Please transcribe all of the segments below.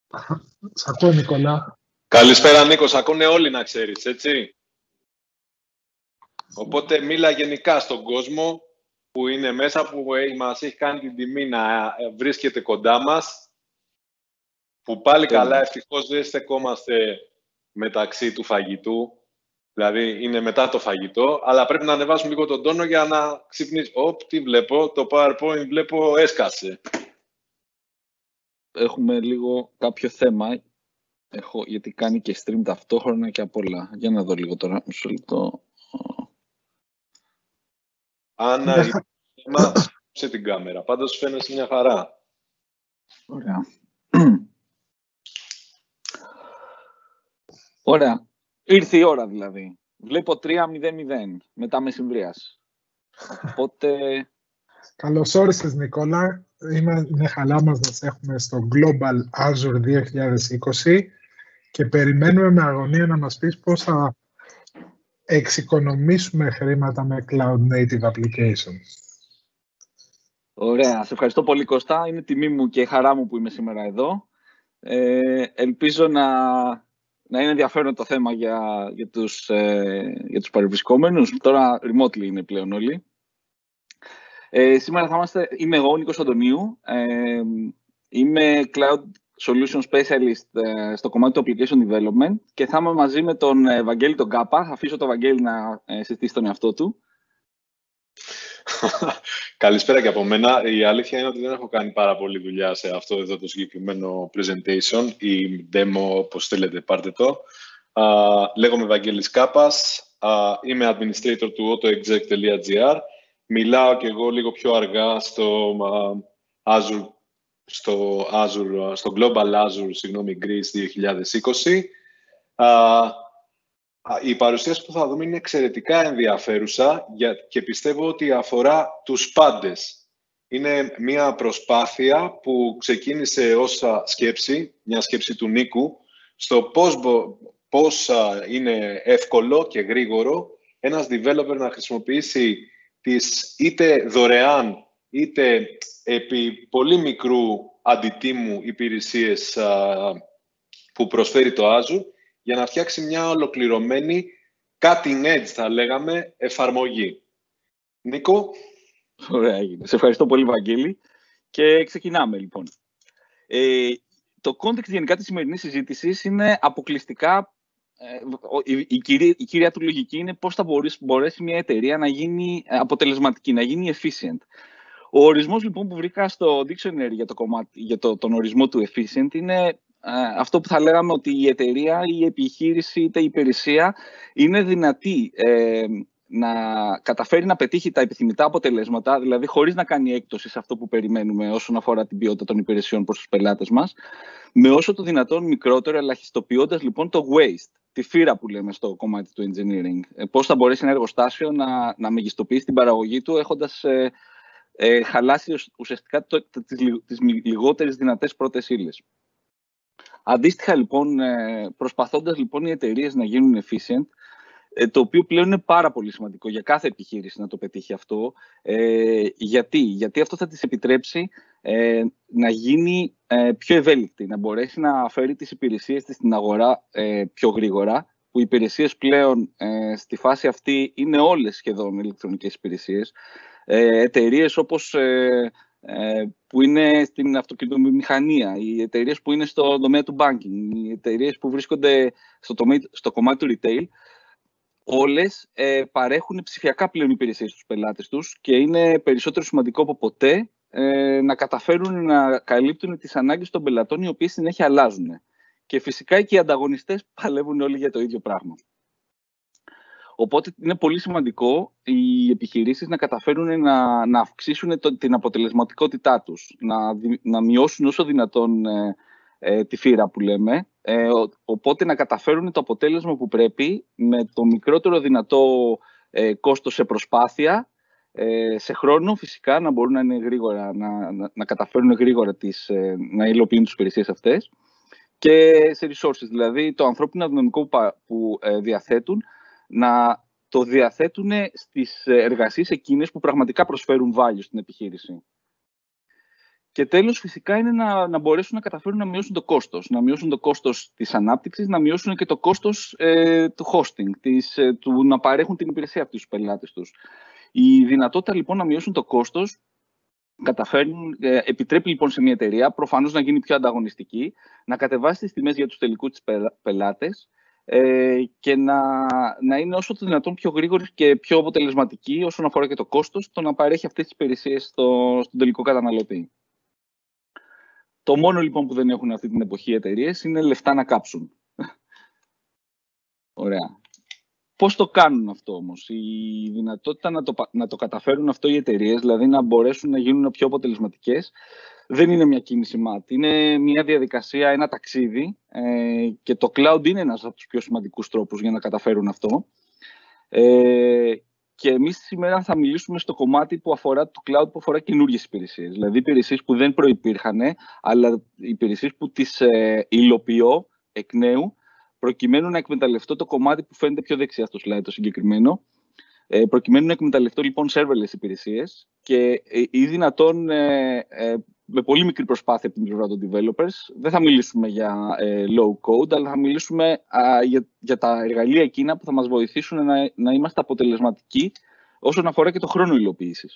Σ' ακούω, Νικόλα. Καλησπέρα, Νίκο. Σ' ακούνε όλοι, να ξέρεις, έτσι. Οπότε μίλα γενικά στον κόσμο που είναι μέσα, που μας έχει κάνει την τιμή να βρίσκεται κοντά μας, που πάλι καλά ευτυχώς δεν στεκόμαστε μεταξύ του φαγητού, δηλαδή είναι μετά το φαγητό, αλλά πρέπει να ανεβάσουμε λίγο τον τόνο για να ξυπνήσει. Τι βλέπω, το PowerPoint βλέπω έσκασε. Έχουμε λίγο κάποιο θέμα, γιατί κάνει και stream ταυτόχρονα και απ' όλα. Για να δω λίγο τώρα, μισό λεπτό. Άννα, σε την κάμερα. Πάντως φαίνεσαι μια χαρά. Ωραία. Ωραία. Ήρθε η ώρα δηλαδή. Βλέπω 3-0-0 μετά μεσημβρίας. Οπότε... Καλώς όρισες, Νικόλα. Είναι χαρά μας να σε έχουμε στο Global Azure 2020 και περιμένουμε με αγωνία να μας πεις πώς θα εξοικονομήσουμε χρήματα με Cloud Native Applications. Ωραία. Σε ευχαριστώ πολύ, Κώστα. Είναι τιμή μου και χαρά μου που είμαι σήμερα εδώ. Ελπίζω να είναι ενδιαφέρον το θέμα για τους παρευρισκόμενους. Τώρα remotely είναι πλέον όλοι. Σήμερα είμαι εγώ, Νίκος Αντωνίου. Είμαι Cloud Solution Specialist στο κομμάτι του Application Development και θα είμαι μαζί με τον Βαγγέλη τον Κάπα. Θα αφήσω τον Βαγγέλη να συστήσει τον εαυτό του. Καλησπέρα και από μένα. Η αλήθεια είναι ότι δεν έχω κάνει πάρα πολλή δουλειά σε αυτό εδώ το συγκεκριμένο presentation ή demo, όπως θέλετε, πάρτε το. Λέγομαι Βαγγέλης Κάπας. Είμαι administrator του autoexec.gr. Μιλάω και εγώ λίγο πιο αργά στο Global Azure, Greece 2020. Η παρουσίαση που θα δούμε είναι εξαιρετικά ενδιαφέρουσα και πιστεύω ότι αφορά τους πάντες. Είναι μια προσπάθεια που ξεκίνησε ως σκέψη, μια σκέψη του Νίκου, στο πώς είναι εύκολο και γρήγορο ένας developer να χρησιμοποιήσει τις είτε δωρεάν είτε επί πολύ μικρού αντιτίμου υπηρεσίες που προσφέρει το Azure για να φτιάξει μια ολοκληρωμένη cutting edge, θα λέγαμε, εφαρμογή. Νίκο. Ωραία, σε ευχαριστώ πολύ, Βαγγέλη. Και ξεκινάμε, λοιπόν. Το context γενικά της σημερινής συζήτησης είναι αποκλειστικά, η κύρια του λογική είναι πώς θα μπορέσει μια εταιρεία να γίνει αποτελεσματική, να γίνει efficient. Ο ορισμός, λοιπόν, που βρήκα στο dictionary για τον ορισμό του efficient είναι αυτό που θα λέγαμε ότι η εταιρεία, η επιχείρηση είτε η υπηρεσία είναι δυνατή να καταφέρει να πετύχει τα επιθυμητά αποτελέσματα, δηλαδή χωρίς να κάνει έκπτωση σε αυτό που περιμένουμε όσον αφορά την ποιότητα των υπηρεσιών προς τους πελάτες μας, με όσο το δυνατόν μικρότερο, ελαχιστοποιώντας λοιπόν το waste, τη φύρα που λέμε στο κομμάτι του engineering. Πώς θα μπορέσει ένα εργοστάσιο να μεγιστοποιήσει την παραγωγή του έχοντας χαλάσει ουσιαστικά τις λιγότερες δυνατές πρώτες ύλες. Αντίστοιχα, λοιπόν, προσπαθώντας λοιπόν οι εταιρείες να γίνουν efficient, το οποίο πλέον είναι πάρα πολύ σημαντικό για κάθε επιχείρηση να το πετύχει αυτό. Γιατί αυτό θα της επιτρέψει να γίνει πιο ευέλικτη, να μπορέσει να φέρει τις υπηρεσίες της στην αγορά πιο γρήγορα, που οι υπηρεσίες πλέον στη φάση αυτή είναι όλες σχεδόν ηλεκτρονικές υπηρεσίες. Εταιρείες όπως που είναι στην αυτοκινητομηχανία, οι εταιρείες που είναι στο τομέα του banking, οι εταιρείες που βρίσκονται στο κομμάτι του retail, όλες παρέχουν ψηφιακά πλέον υπηρεσίες στους πελάτες τους και είναι περισσότερο σημαντικό από ποτέ να καταφέρουν να καλύπτουν τις ανάγκες των πελατών, οι οποίες συνέχεια αλλάζουν. Και φυσικά και οι ανταγωνιστές παλεύουν όλοι για το ίδιο πράγμα. Οπότε είναι πολύ σημαντικό οι επιχειρήσεις να καταφέρουν να αυξήσουν την αποτελεσματικότητά τους, να μειώσουν όσο δυνατόν τη φύρα που λέμε, οπότε να καταφέρουν το αποτέλεσμα που πρέπει με το μικρότερο δυνατό κόστος σε προσπάθεια, σε χρόνο φυσικά, να μπορούν να είναι γρήγορα, να καταφέρουν γρήγορα να υλοποιούν τις υπηρεσίες αυτές, και σε resources, δηλαδή το ανθρώπινο δυναμικό που διαθέτουν, να το διαθέτουν στις εργασίες εκείνες που πραγματικά προσφέρουν value στην επιχείρηση. Και τέλος, φυσικά, είναι να μπορέσουν να καταφέρουν να μειώσουν το κόστος. Να μειώσουν το κόστος της ανάπτυξης, να μειώσουν και το κόστος του hosting, του να παρέχουν την υπηρεσία αυτή στους πελάτες τους. Η δυνατότητα λοιπόν να μειώσουν το κόστος επιτρέπει λοιπόν σε μια εταιρεία προφανώς να γίνει πιο ανταγωνιστική, να κατεβάσει τις τιμές για τους τελικούς της πελάτες και να είναι όσο το δυνατόν πιο γρήγορη και πιο αποτελεσματική όσον αφορά και το κόστος, το να παρέχει αυτές τις υπηρεσίες στον τελικό καταναλωτή. Το μόνο λοιπόν που δεν έχουν αυτή την εποχή οι εταιρείες είναι λεφτά να κάψουν. Ωραία. Πώς το κάνουν αυτό όμως? Η δυνατότητα να το καταφέρουν αυτό οι εταιρείες, δηλαδή να μπορέσουν να γίνουν πιο αποτελεσματικές, δεν είναι μια κίνηση μάτι. Είναι μια διαδικασία, ένα ταξίδι και το cloud είναι ένας από τους πιο σημαντικούς τρόπους για να καταφέρουν αυτό. Και εμείς σήμερα θα μιλήσουμε στο κομμάτι που αφορά το cloud, που αφορά καινούργιες υπηρεσίες. Δηλαδή υπηρεσίες που δεν προϋπήρχαν, αλλά υπηρεσίες που τις υλοποιώ εκ νέου, προκειμένου να εκμεταλλευτώ το κομμάτι που φαίνεται πιο δεξιά στο slide το συγκεκριμένο, προκειμένου να εκμεταλλευτώ λοιπόν serverless υπηρεσίες και ή δυνατόν με πολύ μικρή προσπάθεια από την πλευρά των developers. Δεν θα μιλήσουμε για low code, αλλά θα μιλήσουμε για τα εργαλεία εκείνα που θα μας βοηθήσουν να είμαστε αποτελεσματικοί όσον αφορά και το χρόνο υλοποίησης.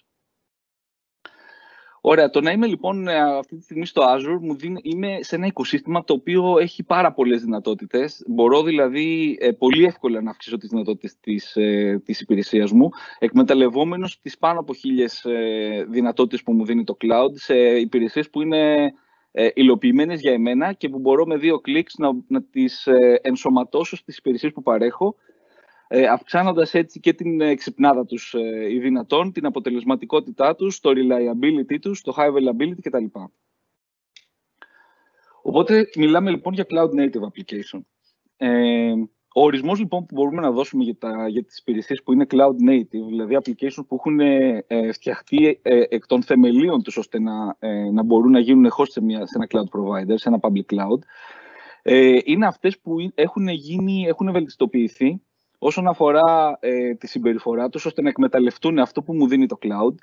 Ωραία, το να είμαι λοιπόν αυτή τη στιγμή στο Azure είμαι σε ένα οικοσύστημα το οποίο έχει πάρα πολλές δυνατότητες. Μπορώ δηλαδή πολύ εύκολα να αυξήσω τις δυνατότητες της υπηρεσίας μου, εκμεταλλευόμενος τις πάνω από 1000 δυνατότητες που μου δίνει το cloud σε υπηρεσίες που είναι υλοποιημένες για εμένα και που μπορώ με 2 κλικς να τις ενσωματώσω στις υπηρεσίες που παρέχω, αυξάνοντας έτσι και την ξυπνάδα τους ή δυνατόν, την αποτελεσματικότητά τους, το reliability τους, το high availability κτλ. Οπότε μιλάμε λοιπόν για cloud native application. Ο ορισμός λοιπόν που μπορούμε να δώσουμε για τις υπηρεσίες που είναι cloud native, δηλαδή applications που έχουν φτιαχτεί εκ των θεμελίων τους ώστε να μπορούν να γίνουν host σε ένα cloud provider, σε ένα public cloud, είναι αυτές που έχουν βελτιστοποιηθεί όσον αφορά τη συμπεριφορά τους, ώστε να εκμεταλλευτούν αυτό που μου δίνει το cloud,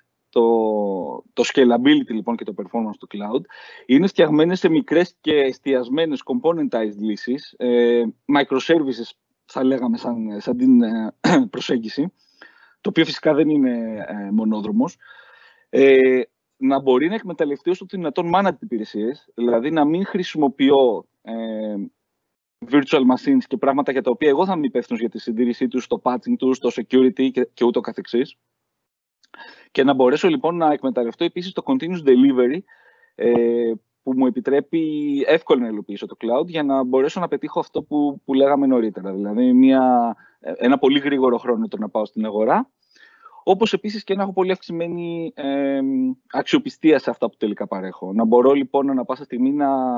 το scalability λοιπόν και το performance του cloud. Είναι φτιαγμένες σε μικρές και εστιασμένες componentized λύσεις, microservices θα λέγαμε σαν την προσέγγιση, το οποίο φυσικά δεν είναι μονόδρομος. Να μπορεί να εκμεταλλευτεί όσο το δυνατόν managed υπηρεσίες, δηλαδή να μην χρησιμοποιώ virtual machines και πράγματα για τα οποία εγώ θα είμαι υπεύθυνος για τη συντήρησή τους, το patching τους, το security και ούτω καθεξής. Και να μπορέσω λοιπόν να εκμεταλλευτώ επίσης το continuous delivery που μου επιτρέπει εύκολα να υλοποιήσω το cloud για να μπορέσω να πετύχω αυτό που λέγαμε νωρίτερα. Δηλαδή ένα πολύ γρήγορο χρόνο το να πάω στην αγορά, όπως επίσης και να έχω πολύ αυξημένη αξιοπιστία σε αυτά που τελικά παρέχω. Να μπορώ λοιπόν ανά πάσα στιγμή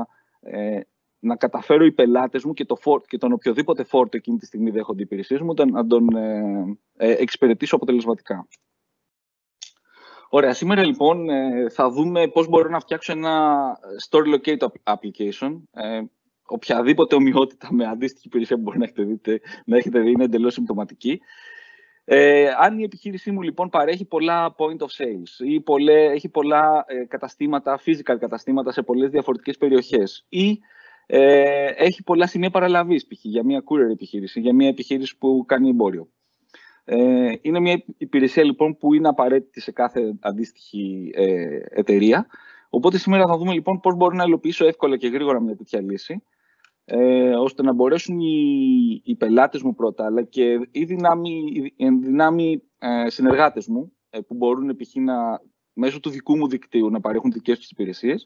να καταφέρω οι πελάτες μου και τον οποιοδήποτε φόρτο εκείνη τη στιγμή δέχονται οι υπηρεσίες μου, να τον εξυπηρετήσω αποτελεσματικά. Ωραία, σήμερα λοιπόν θα δούμε πώς μπορώ να φτιάξω ένα Store Locate application. Οποιαδήποτε ομοιότητα με αντίστοιχη υπηρεσία που μπορεί να έχετε δει είναι εντελώς συμπτωματική. Αν η επιχείρησή μου λοιπόν παρέχει πολλά point of sales ή έχει πολλά καταστήματα, physical καταστήματα σε πολλές διαφορετικές περιοχές ή έχει πολλά σημεία παραλαβής, π.χ. για μια courier επιχείρηση, για μια επιχείρηση που κάνει εμπόριο. Είναι μια υπηρεσία λοιπόν που είναι απαραίτητη σε κάθε αντίστοιχη εταιρεία. Οπότε σήμερα θα δούμε λοιπόν πώς μπορώ να υλοποιήσω εύκολα και γρήγορα μια τέτοια λύση, ώστε να μπορέσουν οι πελάτες μου πρώτα, αλλά και οι δυνάμοι συνεργάτες μου, που μπορούν π.χ. μέσω του δικού μου δικτύου να παρέχουν δικές τους υπηρεσίες,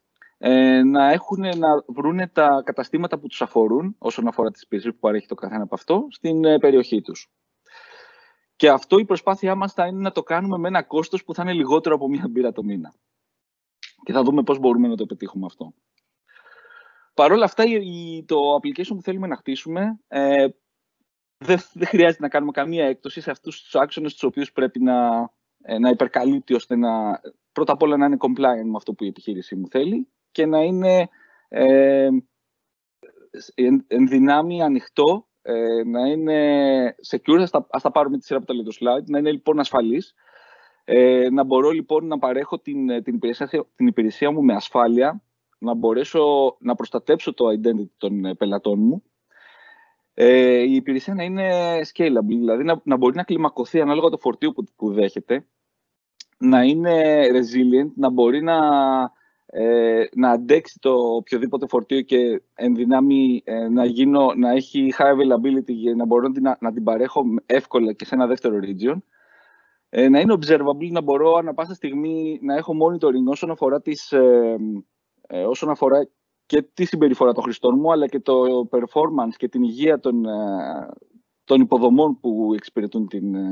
να βρουν τα καταστήματα που τους αφορούν όσον αφορά τις υπηρεσίες που παρέχει το καθένα από αυτό στην περιοχή τους. Και αυτό η προσπάθειά μας θα είναι να το κάνουμε με ένα κόστος που θα είναι λιγότερο από μία μπύρα το μήνα. Και θα δούμε πώς μπορούμε να το πετύχουμε αυτό. Παρ' όλα αυτά, το application που θέλουμε να χτίσουμε δεν χρειάζεται να κάνουμε καμία έκπτωση σε αυτούς τους άξονες τους οποίους πρέπει να υπερκαλύπτει, ώστε πρώτα απ' όλα να είναι compliant με αυτό που η επιχείρησή μου θέλει και να είναι εν δυνάμει ανοιχτό, να είναι secure, ας τα πάρουμε τη σειρά που τα λέει το slide, να είναι λοιπόν ασφαλής, Να μπορώ λοιπόν να παρέχω την υπηρεσία μου με ασφάλεια, να μπορέσω να προστατέψω το identity των πελατών μου. Η υπηρεσία να είναι scalable, δηλαδή να μπορεί να κλιμακωθεί ανάλογα το φορτίο που δέχεται, να είναι resilient, να μπορεί να αντέξει το οποιοδήποτε φορτίο και εν δυνάμει να έχει high availability για να μπορώ να την παρέχω εύκολα και σε ένα δεύτερο region. Να είναι observable, να μπορώ ανά πάσα στιγμή να έχω monitoring όσον αφορά και τη συμπεριφορά των χρηστών μου, αλλά και το performance και την υγεία των υποδομών που εξυπηρετούν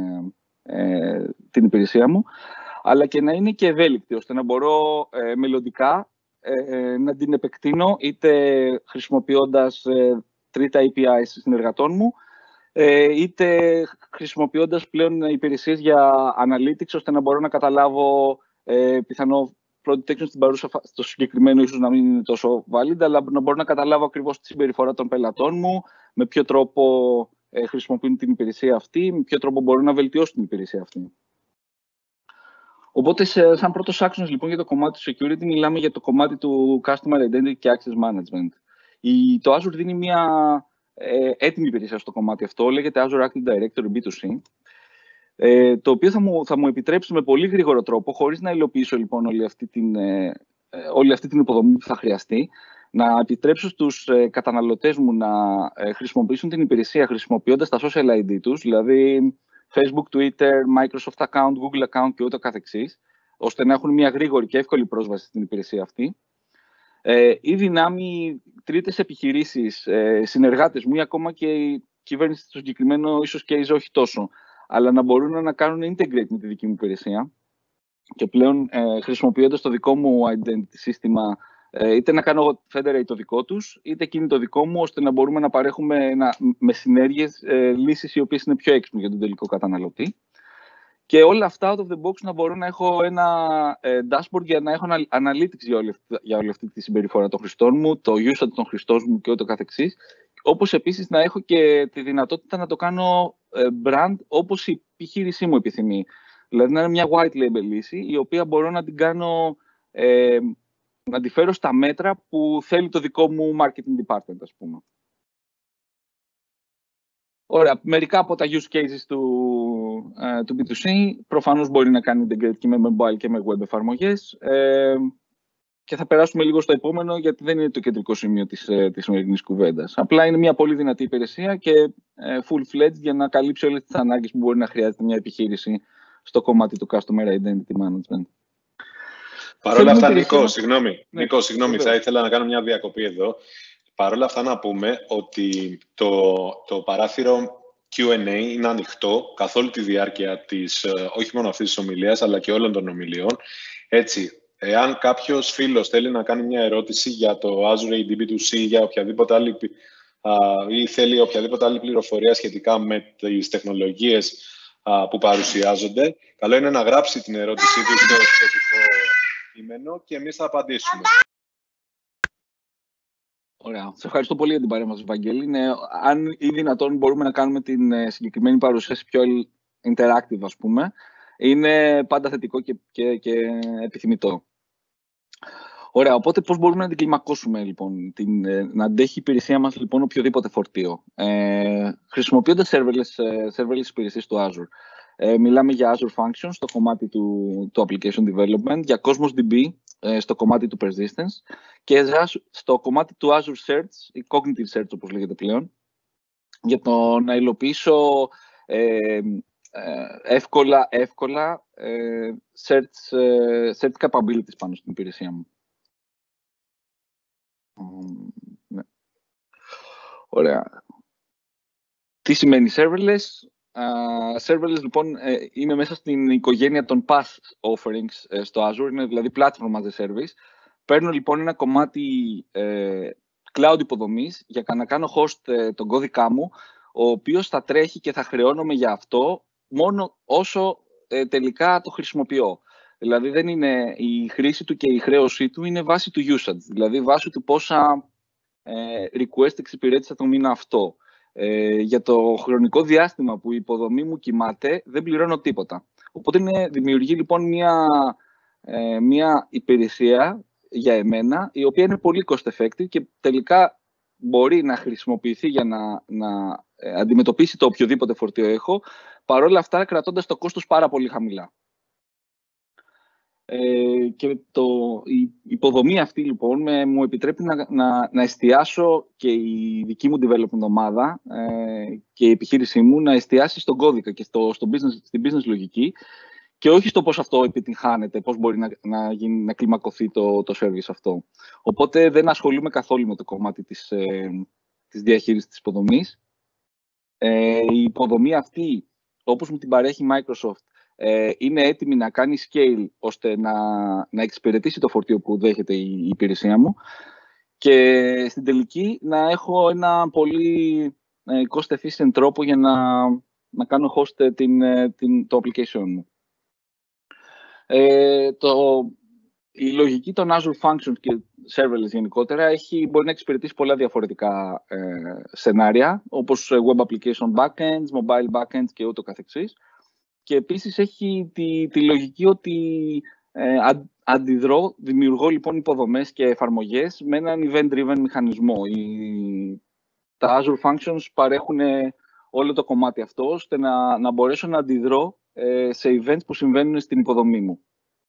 την υπηρεσία μου, αλλά και να είναι και ευέλικτη, ώστε να μπορώ μελλοντικά να την επεκτείνω, είτε χρησιμοποιώντας τρίτα APIs συνεργατών μου, είτε χρησιμοποιώντας πλέον υπηρεσίες για analytics, ώστε να μπορώ να καταλάβω πιθανό fraud detection στην παρούσα, στο συγκεκριμένο ίσως να μην είναι τόσο valid, αλλά να μπορώ να καταλάβω ακριβώς τη συμπεριφορά των πελατών μου, με ποιο τρόπο χρησιμοποιούν την υπηρεσία αυτή, με ποιο τρόπο μπορούν να βελτιώσουν την υπηρεσία αυτή. Οπότε, σαν πρώτος άξονας λοιπόν για το κομμάτι του security, μιλάμε για το κομμάτι του customer identity και access management. Το Azure δίνει μια έτοιμη υπηρεσία στο κομμάτι αυτό, λέγεται Azure Active Directory B2C, το οποίο θα μου επιτρέψει με πολύ γρήγορο τρόπο, χωρίς να υλοποιήσω λοιπόν όλη αυτή την υποδομή που θα χρειαστεί, να επιτρέψω στους καταναλωτές μου να χρησιμοποιήσουν την υπηρεσία χρησιμοποιώντας τα social ID τους, δηλαδή Facebook, Twitter, Microsoft account, Google account και ούτω καθεξής, ώστε να έχουν μια γρήγορη και εύκολη πρόσβαση στην υπηρεσία αυτή. Ή δυνάμει τρίτες επιχειρήσεις, συνεργάτες μου ή ακόμα και η κυβέρνηση στο συγκεκριμένο ίσως case όχι τόσο, αλλά να μπορούν να κάνουν integrate με τη δική μου υπηρεσία και πλέον χρησιμοποιώντας το δικό μου identity σύστημα, είτε να κάνω federate το δικό τους, είτε εκείνη το δικό μου, ώστε να μπορούμε να παρέχουμε με συνέργειες λύσεις οι οποίες είναι πιο έξυπνες για τον τελικό καταναλωτή. Και όλα αυτά out of the box να μπορώ να έχω ένα dashboard για να έχω analytics για όλη αυτή τη συμπεριφορά των χρηστών μου, το usage των χρηστών μου και ούτω καθεξής. Όπως επίσης να έχω και τη δυνατότητα να το κάνω brand όπως η επιχείρησή μου επιθυμεί. Δηλαδή να είναι μια white label λύση, η οποία μπορώ να την κάνω, να τη φέρω στα μέτρα που θέλει το δικό μου marketing department, ας πούμε. Ωραία, μερικά από τα use cases του B2C, προφανώς μπορεί να κάνει integrate και με mobile και με web εφαρμογές. Και θα περάσουμε λίγο στο επόμενο, γιατί δεν είναι το κεντρικό σημείο της σημερινής κουβέντας. Απλά είναι μια πολύ δυνατή υπηρεσία και full-fledged για να καλύψει όλες τις ανάγκες που μπορεί να χρειάζεται μια επιχείρηση στο κομμάτι του Customer Identity Management. Παρ' όλα αυτά, Νίκο, συγγνώμη, θα ήθελα να κάνω μια διακοπή εδώ. Παρ' όλα αυτά να πούμε ότι το παράθυρο Q&A είναι ανοιχτό καθ' όλη τη διάρκεια της, όχι μόνο αυτής της ομιλίας, αλλά και όλων των ομιλιών. Έτσι, εάν κάποιος φίλος θέλει να κάνει μια ερώτηση για το Azure AD B2C για οποιαδήποτε άλλη, ή θέλει οποιαδήποτε άλλη πληροφορία σχετικά με τις τεχνολογίες που παρουσιάζονται, καλό είναι να γράψει την ερώτησή του στο σχετικό κείμενο και εμείς θα απαντήσουμε. Ωραία. Σε ευχαριστώ πολύ για την παρέμβαση, Βαγγέλη. Αν είναι δυνατόν μπορούμε να κάνουμε την συγκεκριμένη παρουσίαση πιο interactive, ας πούμε. Είναι πάντα θετικό και επιθυμητό. Ωραία, οπότε πώς μπορούμε να την κλιμακώσουμε, λοιπόν, να αντέχει η υπηρεσία μας, λοιπόν, οποιοδήποτε φορτίο. Χρησιμοποιώντας serverless υπηρεσίες του Azure. Μιλάμε για Azure Functions στο κομμάτι του application development, για Cosmos DB στο κομμάτι του persistence και στο κομμάτι του Azure Search ή Cognitive Search, όπως λέγεται πλέον, για το να υλοποιήσω εύκολα search capabilities πάνω στην υπηρεσία μου. Ναι. Ωραία. Τι σημαίνει serverless? Serverless, λοιπόν, είναι μέσα στην οικογένεια των PaaS offerings στο Azure, είναι δηλαδή platform as a service. Παίρνω λοιπόν ένα κομμάτι cloud υποδομής για να κάνω host τον κώδικά μου, ο οποίος θα τρέχει και θα χρεώνομαι για αυτό μόνο όσο τελικά το χρησιμοποιώ. Δηλαδή δεν είναι η χρήση του και η χρέωσή του, είναι βάση του usage, δηλαδή βάση του πόσα request εξυπηρέτησα το μήνα αυτό. Για το χρονικό διάστημα που η υποδομή μου κοιμάται, δεν πληρώνω τίποτα. Οπότε δημιουργεί λοιπόν μια υπηρεσία για εμένα, η οποία είναι πολύ cost effective και τελικά μπορεί να χρησιμοποιηθεί για να αντιμετωπίσει το οποιοδήποτε φορτίο έχω, παρόλα αυτά κρατώντας το κόστος πάρα πολύ χαμηλά. Και η υποδομή αυτή λοιπόν μου επιτρέπει να εστιάσω και η δική μου development ομάδα και η επιχείρησή μου να εστιάσει στον κώδικα και στην business λογική και όχι στο πώς αυτό επιτυγχάνεται, πώς μπορεί να κλιμακωθεί το service αυτό. Οπότε δεν ασχολούμαι καθόλου με το κομμάτι της διαχείρισης της υποδομής. Η υποδομή αυτή, όπως μου την παρέχει η Microsoft, είναι έτοιμη να κάνει scale ώστε να εξυπηρετήσει το φορτίο που δέχεται η υπηρεσία μου και στην τελική να έχω ένα πολύ cost efficient τρόπο για να κάνω host το application μου. Η λογική των Azure Functions και serverless γενικότερα μπορεί να εξυπηρετήσει πολλά διαφορετικά σενάρια, όπως web application backends, mobile backends και ούτω καθεξής. Και επίσης έχει τη λογική ότι δημιουργώ λοιπόν υποδομές και εφαρμογές με έναν event-driven μηχανισμό. Τα Azure Functions παρέχουν όλο το κομμάτι αυτό, ώστε να μπορέσω να αντιδρώ σε events που συμβαίνουν στην υποδομή μου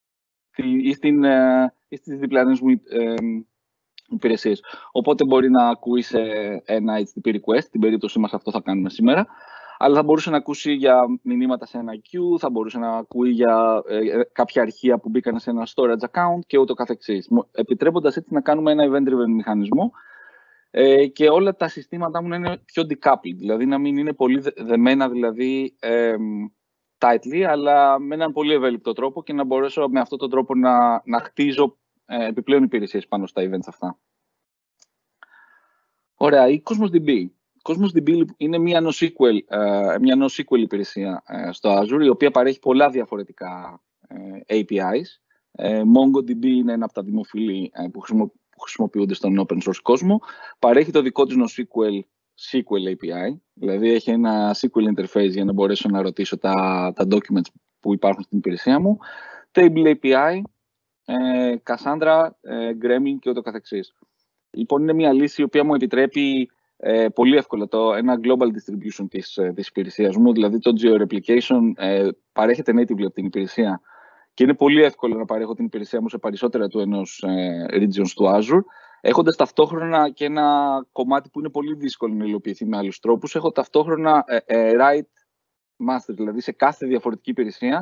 ή στις διπλανές μου υπηρεσίες. Οπότε μπορεί να ακούει σε ένα HTTP request, στην περίπτωση μας αυτό θα κάνουμε σήμερα, αλλά θα μπορούσε να ακούσει για μηνύματα σε ένα queue, θα μπορούσε να ακούει για κάποια αρχεία που μπήκαν σε ένα storage account και ούτω καθεξής. Επιτρέποντας έτσι να κάνουμε ένα event-driven μηχανισμό και όλα τα συστήματά μου να είναι πιο decoupled, δηλαδή να μην είναι πολύ δεμένα tightly, αλλά με έναν πολύ ευέλικτο τρόπο και να μπορέσω με αυτόν τον τρόπο να χτίζω επιπλέον υπηρεσίες πάνω στα events αυτά. Ωραία, η Cosmos DB. Cosmos DB είναι μια NoSQL υπηρεσία στο Azure, η οποία παρέχει πολλά διαφορετικά APIs. MongoDB είναι ένα από τα δημοφιλή που χρησιμοποιούνται στον open source κόσμο. Παρέχει το δικό της NoSQL SQL API, δηλαδή έχει ένα SQL interface για να μπορέσω να ρωτήσω τα documents που υπάρχουν στην υπηρεσία μου. Table API, Cassandra, Gremlin και ούτω καθεξής. Λοιπόν, είναι μια λύση η οποία μου επιτρέπει πολύ εύκολα ένα global distribution της υπηρεσίας μου, δηλαδή το geo-replication παρέχεται natively από την υπηρεσία και είναι πολύ εύκολο να παρέχω την υπηρεσία μου σε περισσότερα του ενός regions του Azure, έχοντας ταυτόχρονα και ένα κομμάτι που είναι πολύ δύσκολο να υλοποιηθεί με άλλους τρόπους. Έχω ταυτόχρονα write master, δηλαδή σε κάθε διαφορετική υπηρεσία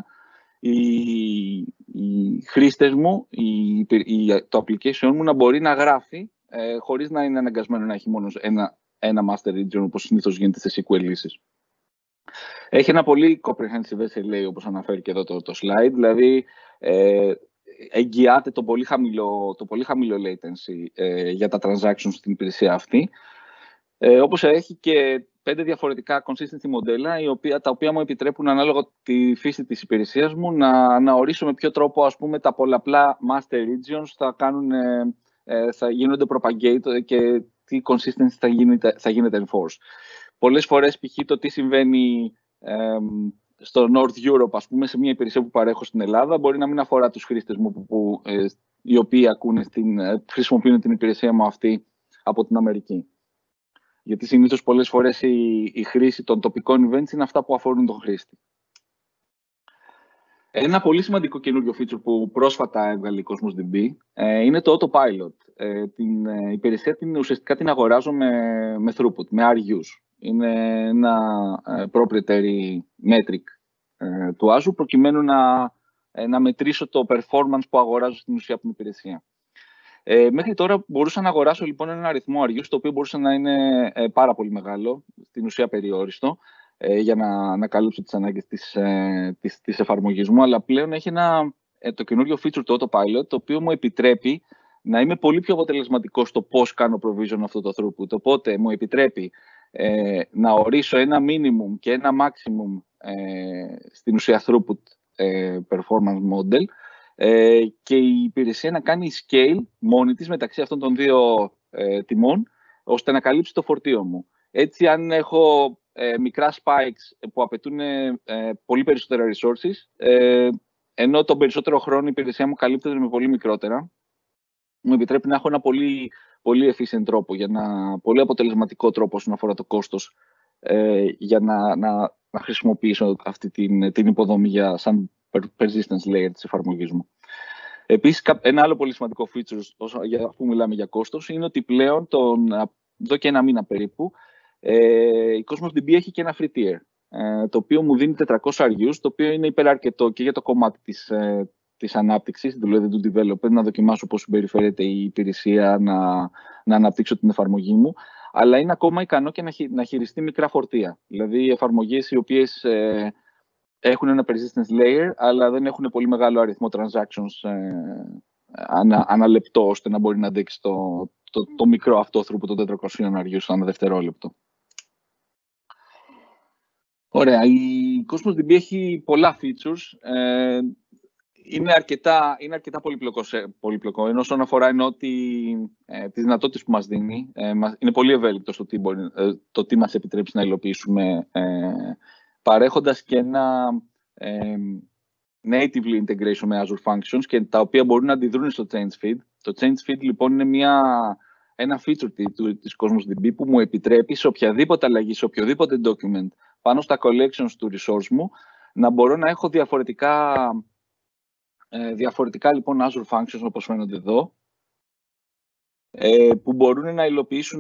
οι χρήστες μου, το application μου να μπορεί να γράφει χωρίς να είναι αναγκασμένο να έχει μόνο ένα master region, όπως συνήθως γίνεται σε SQL λύσεις. Έχει ένα πολύ comprehensive SLA, όπως αναφέρει και εδώ το slide, δηλαδή εγγυάται το πολύ χαμηλό latency για τα transactions στην υπηρεσία αυτή. Όπως έχει και 5 διαφορετικά consistency μοντέλα, τα οποία μου επιτρέπουν ανάλογα τη φύση της υπηρεσίας μου να ορίσω με ποιο τρόπο, ας πούμε, τα πολλαπλά master regions θα γίνονται propagate και τι consistency θα γίνεται enforce. Πολλές φορές, π.χ. το τι συμβαίνει στο North Europe, ας πούμε, σε μια υπηρεσία που παρέχω στην Ελλάδα, μπορεί να μην αφορά τους χρήστες μου οι οποίοι χρησιμοποιούν την υπηρεσία μου αυτή από την Αμερική. Γιατί συνήθως πολλές φορές η χρήση των τοπικών events είναι αυτά που αφορούν τον χρήστη. Ένα πολύ σημαντικό καινούριο feature που πρόσφατα έβγαλε η Cosmos DB είναι το Autopilot. Την υπηρεσία ουσιαστικά την αγοράζω με throughput, με RUs. Είναι ένα proprietary metric του Azure προκειμένου να μετρήσω το performance που αγοράζω στην ουσία από την υπηρεσία. Μέχρι τώρα μπορούσα να αγοράσω λοιπόν ένα αριθμό RUs, το οποίο μπορούσε να είναι πάρα πολύ μεγάλο, στην ουσία περιόριστο, για να καλύψω τις ανάγκες της εφαρμογής μου, αλλά πλέον έχει το καινούριο feature του Autopilot, το οποίο μου επιτρέπει να είμαι πολύ πιο αποτελεσματικός στο πώς κάνω provision αυτό το throughput. Οπότε μου επιτρέπει να ορίσω ένα minimum και ένα maximum στην ουσία throughput performance model και η υπηρεσία να κάνει scale μόνη της μεταξύ αυτών των δύο τιμών, ώστε να καλύψει το φορτίο μου. Έτσι, αν έχω μικρά spikes που απαιτούν πολύ περισσότερα resources, ενώ τον περισσότερο χρόνο η υπηρεσία μου καλύπτεται με πολύ μικρότερα. Μου επιτρέπει να έχω ένα πολύ efficient τρόπο, πολύ αποτελεσματικό τρόπο όσον αφορά το κόστος, για να χρησιμοποιήσω αυτή την υποδομή σαν persistence layer της εφαρμογής μου. Επίσης, ένα άλλο πολύ σημαντικό feature που μιλάμε για κόστος είναι ότι πλέον εδώ και ένα μήνα περίπου η Cosmos DB έχει και ένα free tier, το οποίο μου δίνει 400 RUs, το οποίο είναι υπεραρκετό και για το κομμάτι της ανάπτυξης, δηλαδή του developer, να δοκιμάσω πώς συμπεριφέρεται η υπηρεσία, να αναπτύξω την εφαρμογή μου, αλλά είναι ακόμα ικανό και να χειριστεί μικρά φορτία. Δηλαδή εφαρμογές οι οποίες έχουν ένα persistence layer, αλλά δεν έχουν πολύ μεγάλο αριθμό transactions ανά λεπτό, ώστε να μπορεί να αντέξει το μικρό αυτό throughput των 400 RUs ανά δευτερόλεπτο. Ωραία, η Cosmos DB έχει πολλά features. Είναι αρκετά πολύπλοκο, ενώ όσον αφορά τις δυνατότητες που μας δίνει, είναι πολύ ευέλικτο το τι μας επιτρέψει να υλοποιήσουμε, παρέχοντας και ένα natively integration με Azure Functions, και τα οποία μπορούν να αντιδρούν στο change feed. Το change feed λοιπόν είναι ένα feature της Cosmos DB που μου επιτρέπει σε οποιαδήποτε αλλαγή, σε οποιοδήποτε document πάνω στα collections του resource μου, να μπορώ να έχω διαφορετικά λοιπόν Azure Functions, όπως φαίνονται εδώ, που μπορούν να υλοποιήσουν,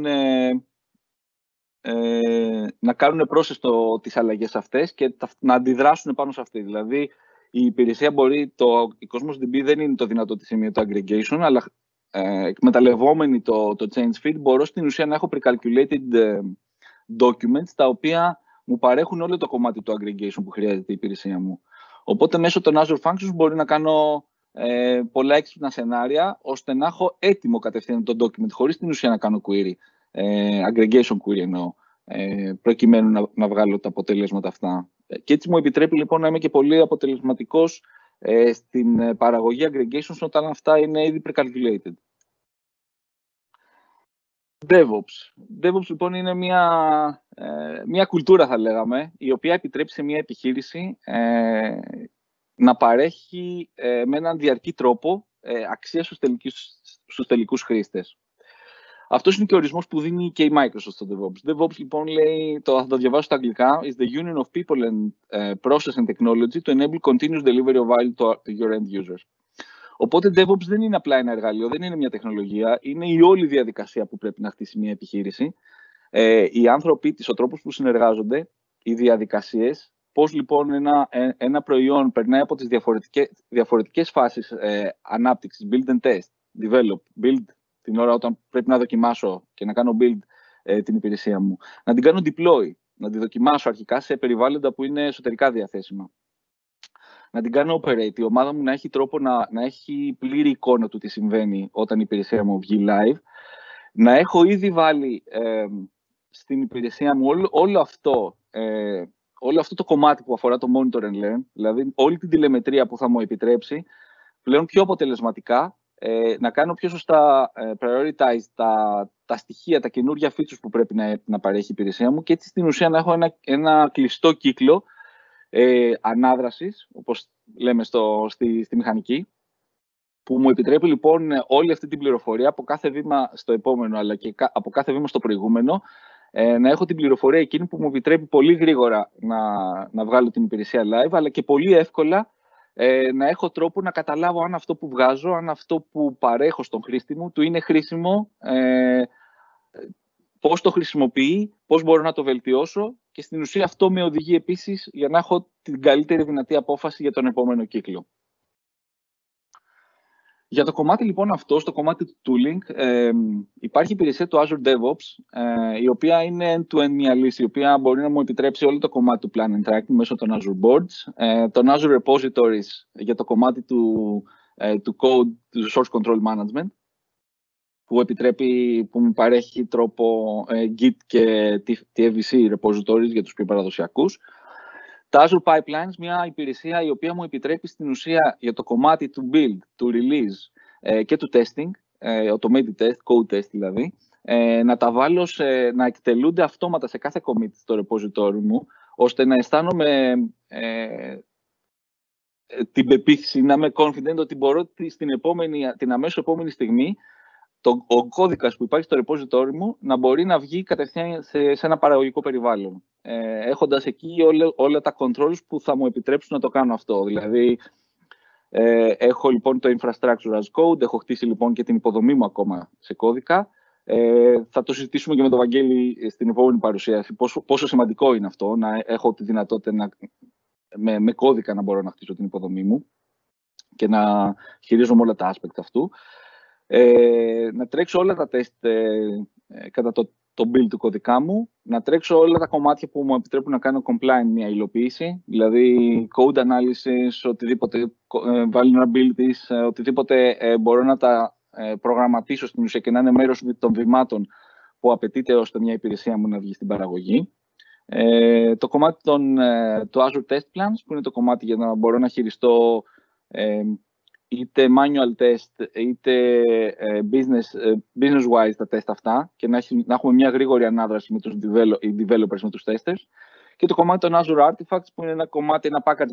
να κάνουν process τις αλλαγές αυτές και να αντιδράσουν πάνω σε αυτή. Δηλαδή η υπηρεσία η Cosmos DB δεν είναι το δυνατό της σημείο το aggregation, αλλά εκμεταλλευόμενοι το change feed μπορώ στην ουσία να έχω pre-calculated documents, τα οποία μου παρέχουν όλο το κομμάτι του aggregation που χρειάζεται η υπηρεσία μου. Οπότε μέσω των Azure Functions μπορεί να κάνω πολλά έξυπνα σενάρια, ώστε να έχω έτοιμο κατευθείαν το document, χωρίς την ουσία να κάνω query, aggregation query εννοώ, προκειμένου να βγάλω τα αποτελέσματα αυτά. Και έτσι μου επιτρέπει λοιπόν να είμαι και πολύ αποτελεσματικός στην παραγωγή aggregations όταν αυτά είναι ήδη pre-calculated. DevOps λοιπόν είναι μια κουλτούρα, θα λέγαμε, η οποία επιτρέπει σε μια επιχείρηση να παρέχει με έναν διαρκή τρόπο αξία στους τελικούς χρήστες. Αυτός είναι και ο ορισμός που δίνει και η Microsoft στο DevOps. DevOps λοιπόν λέει, θα το διαβάσω στα αγγλικά, is the union of people and process and technology to enable continuous delivery of value to your end users. Οπότε DevOps δεν είναι απλά ένα εργαλείο, δεν είναι μια τεχνολογία, είναι η όλη διαδικασία που πρέπει να χτίσει μια επιχείρηση. Οι άνθρωποι της, ο τρόπος που συνεργάζονται, οι διαδικασίες, πώς λοιπόν ένα προϊόν περνάει από τις διαφορετικές φάσεις ανάπτυξης, build and test, develop, build την ώρα όταν πρέπει να δοκιμάσω και να κάνω build την υπηρεσία μου, να την κάνω deploy, να τη δοκιμάσω αρχικά σε περιβάλλοντα που είναι εσωτερικά διαθέσιμα. Να την κάνω operate, η ομάδα μου να έχει τρόπο να έχει πλήρη εικόνα του τι συμβαίνει όταν η υπηρεσία μου βγει live. Να έχω ήδη βάλει στην υπηρεσία μου όλο αυτό το κομμάτι που αφορά το monitor and learn, δηλαδή όλη την τηλεμετρία που θα μου επιτρέψει πλέον πιο αποτελεσματικά να κάνω πιο σωστά prioritize τα στοιχεία, τα καινούργια features που πρέπει να παρέχει η υπηρεσία μου, και έτσι στην ουσία να έχω ένα κλειστό κύκλο ανάδρασης, όπως λέμε στη μηχανική, που μου επιτρέπει λοιπόν όλη αυτή την πληροφορία από κάθε βήμα στο επόμενο, αλλά και από κάθε βήμα στο προηγούμενο, να έχω την πληροφορία εκείνη που μου επιτρέπει πολύ γρήγορα να βγάλω την υπηρεσία live, αλλά και πολύ εύκολα να έχω τρόπο να καταλάβω αν αυτό που βγάζω, αν αυτό που παρέχω στον χρήστη μου του είναι χρήσιμο, πώς το χρησιμοποιεί, πώς μπορώ να το βελτιώσω, και στην ουσία αυτό με οδηγεί επίσης για να έχω την καλύτερη δυνατή απόφαση για τον επόμενο κύκλο. Για το κομμάτι λοιπόν αυτό, στο κομμάτι του tooling, υπάρχει υπηρεσία του Azure DevOps, η οποία είναι end-to-end μια λύση, η οποία μπορεί να μου επιτρέψει όλο το κομμάτι του plan and tracking μέσω των Azure Boards, των Azure Repositories για το κομμάτι του code, του source control management, που μου παρέχει τρόπο Git και TFVC repositories για τους πιο παραδοσιακούς. Τα Azure Pipelines, μια υπηρεσία η οποία μου επιτρέπει στην ουσία για το κομμάτι του build, του release και του testing, automated test, code test δηλαδή, να τα βάλω να εκτελούνται αυτόματα σε κάθε commit στο repository μου, ώστε να αισθάνομαι την πεποίθηση, να είμαι confident ότι μπορώ την αμέσως επόμενη στιγμή ο κώδικας που υπάρχει στο repository μου να μπορεί να βγει κατευθείαν σε ένα παραγωγικό περιβάλλον. Έχοντας εκεί όλα τα controls που θα μου επιτρέψουν να το κάνω αυτό. Δηλαδή, έχω λοιπόν το infrastructure as code, έχω χτίσει λοιπόν και την υποδομή μου ακόμα σε κώδικα. Θα το συζητήσουμε και με τον Βαγγέλη στην επόμενη παρουσίαση, πόσο σημαντικό είναι αυτό, να έχω τη δυνατότητα με κώδικα να μπορώ να χτίσω την υποδομή μου και να χειρίζομαι όλα τα aspect αυτού. Να τρέξω όλα τα τεστ κατά το build του κωδικά μου, να τρέξω όλα τα κομμάτια που μου επιτρέπουν να κάνω compliant μια υλοποίηση, δηλαδή code analysis, οτιδήποτε vulnerabilities, οτιδήποτε μπορώ να τα προγραμματίσω στην ουσία και να είναι μέρος των βημάτων που απαιτείται ώστε μια υπηρεσία μου να βγει στην παραγωγή. Το κομμάτι του Azure Test Plans, που είναι το κομμάτι για να μπορώ να χειριστώ είτε manual test, είτε business-wise τα τεστ αυτά και να έχουμε μια γρήγορη ανάδραση με τους developers, με τους testers. Και το κομμάτι των Azure Artifacts, που είναι ένα κομμάτι,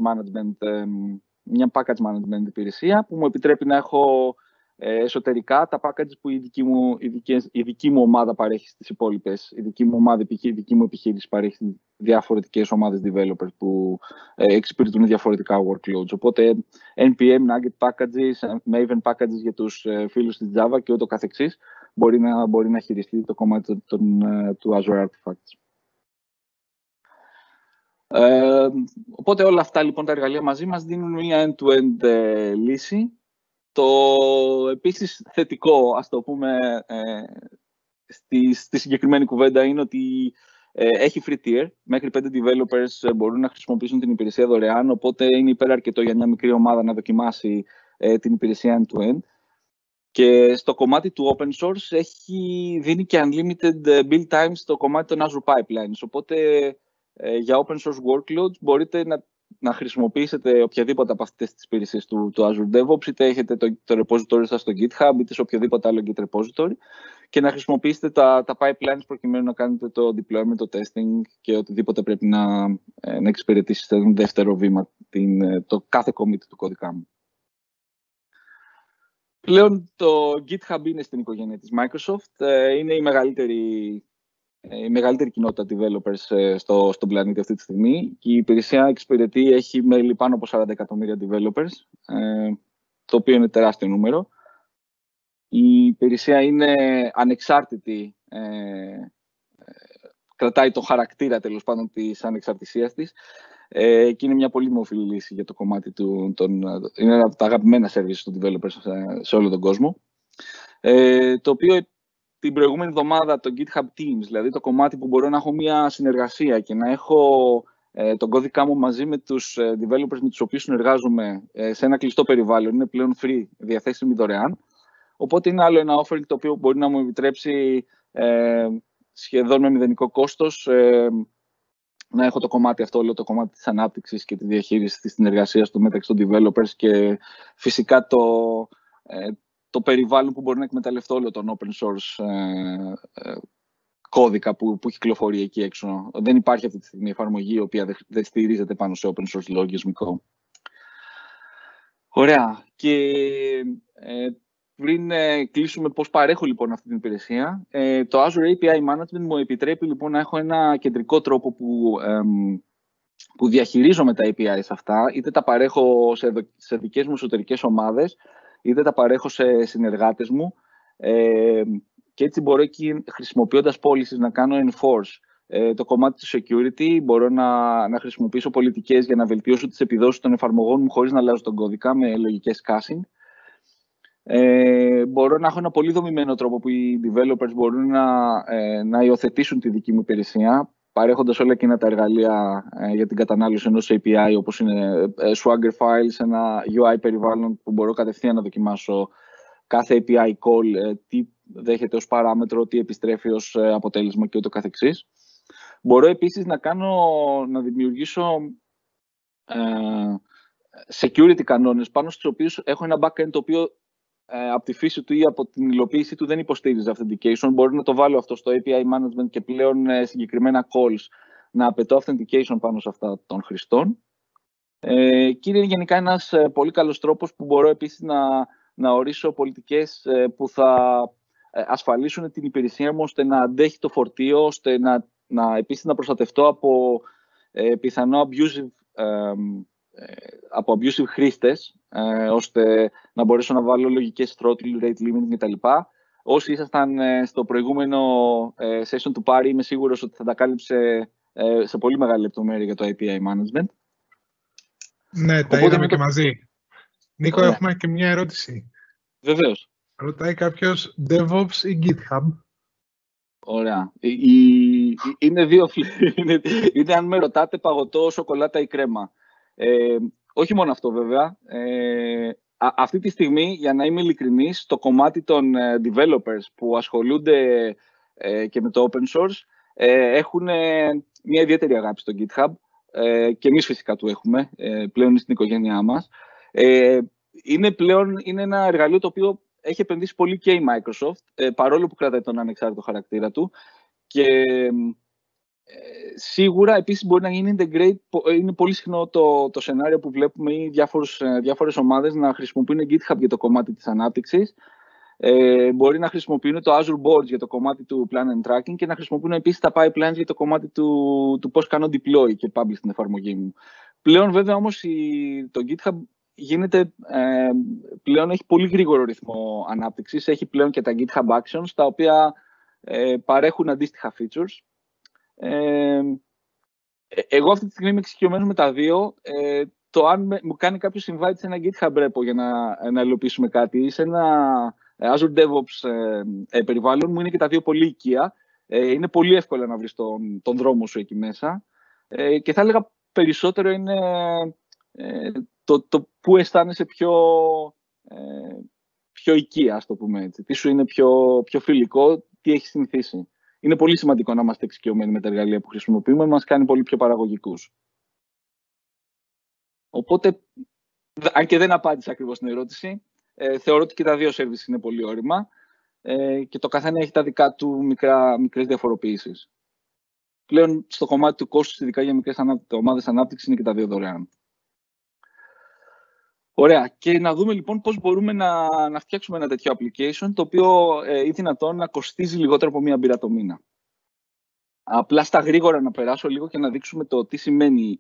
μια package management υπηρεσία, που μου επιτρέπει να έχω εσωτερικά τα packages που η δική μου ομάδα παρέχει στις υπόλοιπες, η δική μου ομάδα, η δική μου επιχείρηση παρέχει στις διαφορετικές ομάδες developers που εξυπηρετούν διαφορετικά workloads. Οπότε NPM, Nugget packages, Maven packages για τους φίλους της Java και ούτω καθεξής μπορεί να χειριστεί το κομμάτι του Azure Artifacts. Οπότε όλα αυτά λοιπόν τα εργαλεία μαζί μας δίνουν μια end-to-end λύση. Το επίσης θετικό, ας το πούμε, στη συγκεκριμένη κουβέντα είναι ότι έχει free tier. Μέχρι 5 developers μπορούν να χρησιμοποιήσουν την υπηρεσία δωρεάν, οπότε είναι υπεραρκετό για μια μικρή ομάδα να δοκιμάσει την υπηρεσία end-to-end. Και στο κομμάτι του open source δίνει και unlimited build times στο κομμάτι των Azure Pipelines. Οπότε για open source workloads μπορείτε να χρησιμοποιήσετε οποιαδήποτε από αυτές τις υπηρεσίες του Azure DevOps, είτε έχετε το repository σας στο GitHub, είτε σε οποιοδήποτε άλλο Git repository, και να χρησιμοποιήσετε τα pipelines προκειμένου να κάνετε το deployment, το testing και οτιδήποτε πρέπει να εξυπηρετήσει στο δεύτερο βήμα, το κάθε commit του κώδικα μου. Πλέον το GitHub είναι στην οικογένεια της Microsoft, είναι η μεγαλύτερη κοινότητα developers στον πλανήτη αυτή τη στιγμή. Και η υπηρεσία εξυπηρετεί, έχει μέλη πάνω από 40 εκατομμύρια developers, το οποίο είναι τεράστιο νούμερο. Η υπηρεσία είναι ανεξάρτητη, κρατάει το χαρακτήρα τέλος πάντων της ανεξαρτησίας της και είναι μια πολύ δημοφιλή λύση για το κομμάτι είναι ένα από τα αγαπημένα services των developers σε όλο τον κόσμο. Το οποίο την προηγούμενη εβδομάδα το GitHub Teams, δηλαδή το κομμάτι που μπορώ να έχω μια συνεργασία και να έχω τον κώδικα μου μαζί με τους developers με τους οποίους συνεργάζομαι σε ένα κλειστό περιβάλλον, είναι πλέον free, διαθέσιμη δωρεάν. Οπότε είναι άλλο ένα offering το οποίο μπορεί να μου επιτρέψει σχεδόν με μηδενικό κόστος να έχω το κομμάτι αυτό, όλο το κομμάτι της ανάπτυξης και τη διαχείρισης της συνεργασίας του μεταξύ των developers και φυσικά το περιβάλλον που μπορεί να εκμεταλλευτώ όλο τον open source κώδικα που κυκλοφορεί εκεί έξω. Δεν υπάρχει αυτή τη στιγμή εφαρμογή η οποία δεν στηρίζεται πάνω σε open source λογισμικό. Ωραία. Και πριν κλείσουμε πώς παρέχω λοιπόν αυτή την υπηρεσία, το Azure API Management μου επιτρέπει λοιπόν να έχω ένα κεντρικό τρόπο που διαχειρίζομαι τα APIs αυτά, είτε τα παρέχω σε δικές μου εσωτερικές ομάδες, είτε τα παρέχω σε συνεργάτες μου και έτσι μπορώ εκεί χρησιμοποιώντας policies να κάνω enforce το κομμάτι του security, μπορώ να χρησιμοποιήσω πολιτικές για να βελτιώσω τις επιδόσεις των εφαρμογών μου χωρίς να αλλάζω τον κώδικα με λογικές caching. Μπορώ να έχω ένα πολύ δομημένο τρόπο που οι developers μπορούν να υιοθετήσουν τη δική μου υπηρεσία, παρέχοντας όλα εκείνα τα εργαλεία για την κατανάλωση ενός API, όπως είναι Swagger files, ένα UI περιβάλλον που μπορώ κατευθείαν να δοκιμάσω κάθε API call, τι δέχεται ως παράμετρο, τι επιστρέφει ως αποτέλεσμα και ούτω καθεξής. Μπορώ επίσης να δημιουργήσω security κανόνες πάνω στους οποίους έχω ένα backend το οποίο από τη φύση του ή από την υλοποίησή του δεν υποστήριζε authentication. Μπορεί να το βάλω αυτό στο API management και πλέον συγκεκριμένα calls να απαιτώ authentication πάνω σε αυτά των χρηστών. Και είναι γενικά ένας πολύ καλός τρόπος που μπορώ επίσης να ορίσω πολιτικές που θα ασφαλίσουν την υπηρεσία μου ώστε να αντέχει το φορτίο, ώστε επίσης να προστατευτώ από πιθανό abusive χρήστες, ώστε να μπορέσω να βάλω λογικές throttle, rate limiting κτλ. Όσοι ήσασταν στο προηγούμενο session του Πάρη, είμαι σίγουρος ότι θα τα κάλυψε σε πολύ μεγάλη λεπτομέρεια για το API management. Ναι, τα είδαμε και μαζί. Νίκο, έχουμε και μια ερώτηση. Βεβαίως. Ρωτάει κάποιος DevOps ή GitHub. Ωραία. Είναι αν με ρωτάτε παγωτό, σοκολάτα ή κρέμα. Όχι μόνο αυτό βέβαια. Αυτή τη στιγμή, για να είμαι ειλικρινής, το κομμάτι των developers που ασχολούνται και με το open source έχουν μια ιδιαίτερη αγάπη στο GitHub και εμείς φυσικά του έχουμε πλέον στην οικογένειά μας. Είναι ένα εργαλείο το οποίο έχει επενδύσει πολύ και η Microsoft, παρόλο που κρατάει τον ανεξάρτητο χαρακτήρα του. Και σίγουρα επίσης μπορεί να γίνει integrate. Είναι πολύ συχνό το σενάριο που βλέπουμε ή διάφορες ομάδες να χρησιμοποιούν GitHub για το κομμάτι της ανάπτυξης. Μπορεί να χρησιμοποιούν το Azure Boards για το κομμάτι του plan and tracking και να χρησιμοποιούν επίσης τα pipelines για το κομμάτι του πώς κάνω deploy και publish στην εφαρμογή μου. Πλέον βέβαια όμως το GitHub πλέον έχει πολύ γρήγορο ρυθμό ανάπτυξης. Έχει πλέον και τα GitHub Actions, τα οποία παρέχουν αντίστοιχα features. Εγώ αυτή τη στιγμή είμαι εξοικειωμένος με τα δύο. Το αν μου κάνει κάποιος invite σε ένα GitHub repo για να υλοποιήσουμε κάτι ή σε ένα Azure DevOps περιβάλλον, μου είναι και τα δύο πολύ οικεία. Είναι πολύ εύκολο να βρεις τον δρόμο σου εκεί μέσα. Και θα έλεγα περισσότερο είναι το που αισθάνεσαι πιο οικία, ας το πούμε έτσι. Τι σου είναι πιο φιλικό, τι έχεις συνηθίσει. Είναι πολύ σημαντικό να είμαστε εξοικειωμένοι με τα εργαλεία που χρησιμοποιούμε, μας κάνει πολύ πιο παραγωγικούς. Οπότε, αν και δεν απάντησα ακριβώς στην ερώτηση, θεωρώ ότι και τα δύο services είναι πολύ όρημα και το καθένα έχει τα δικά του μικρές διαφοροποιήσεις. Πλέον, στο κομμάτι του κόστους, ειδικά για μικρές ομάδες ανάπτυξης, είναι και τα δύο δωρεάν. Ωραία. Και να δούμε λοιπόν πώς μπορούμε να φτιάξουμε ένα τέτοιο application, το οποίο ή δυνατόν να κοστίζει λιγότερο από μία μπύρα το μήνα. Απλά στα γρήγορα να περάσω λίγο και να δείξουμε το τι σημαίνει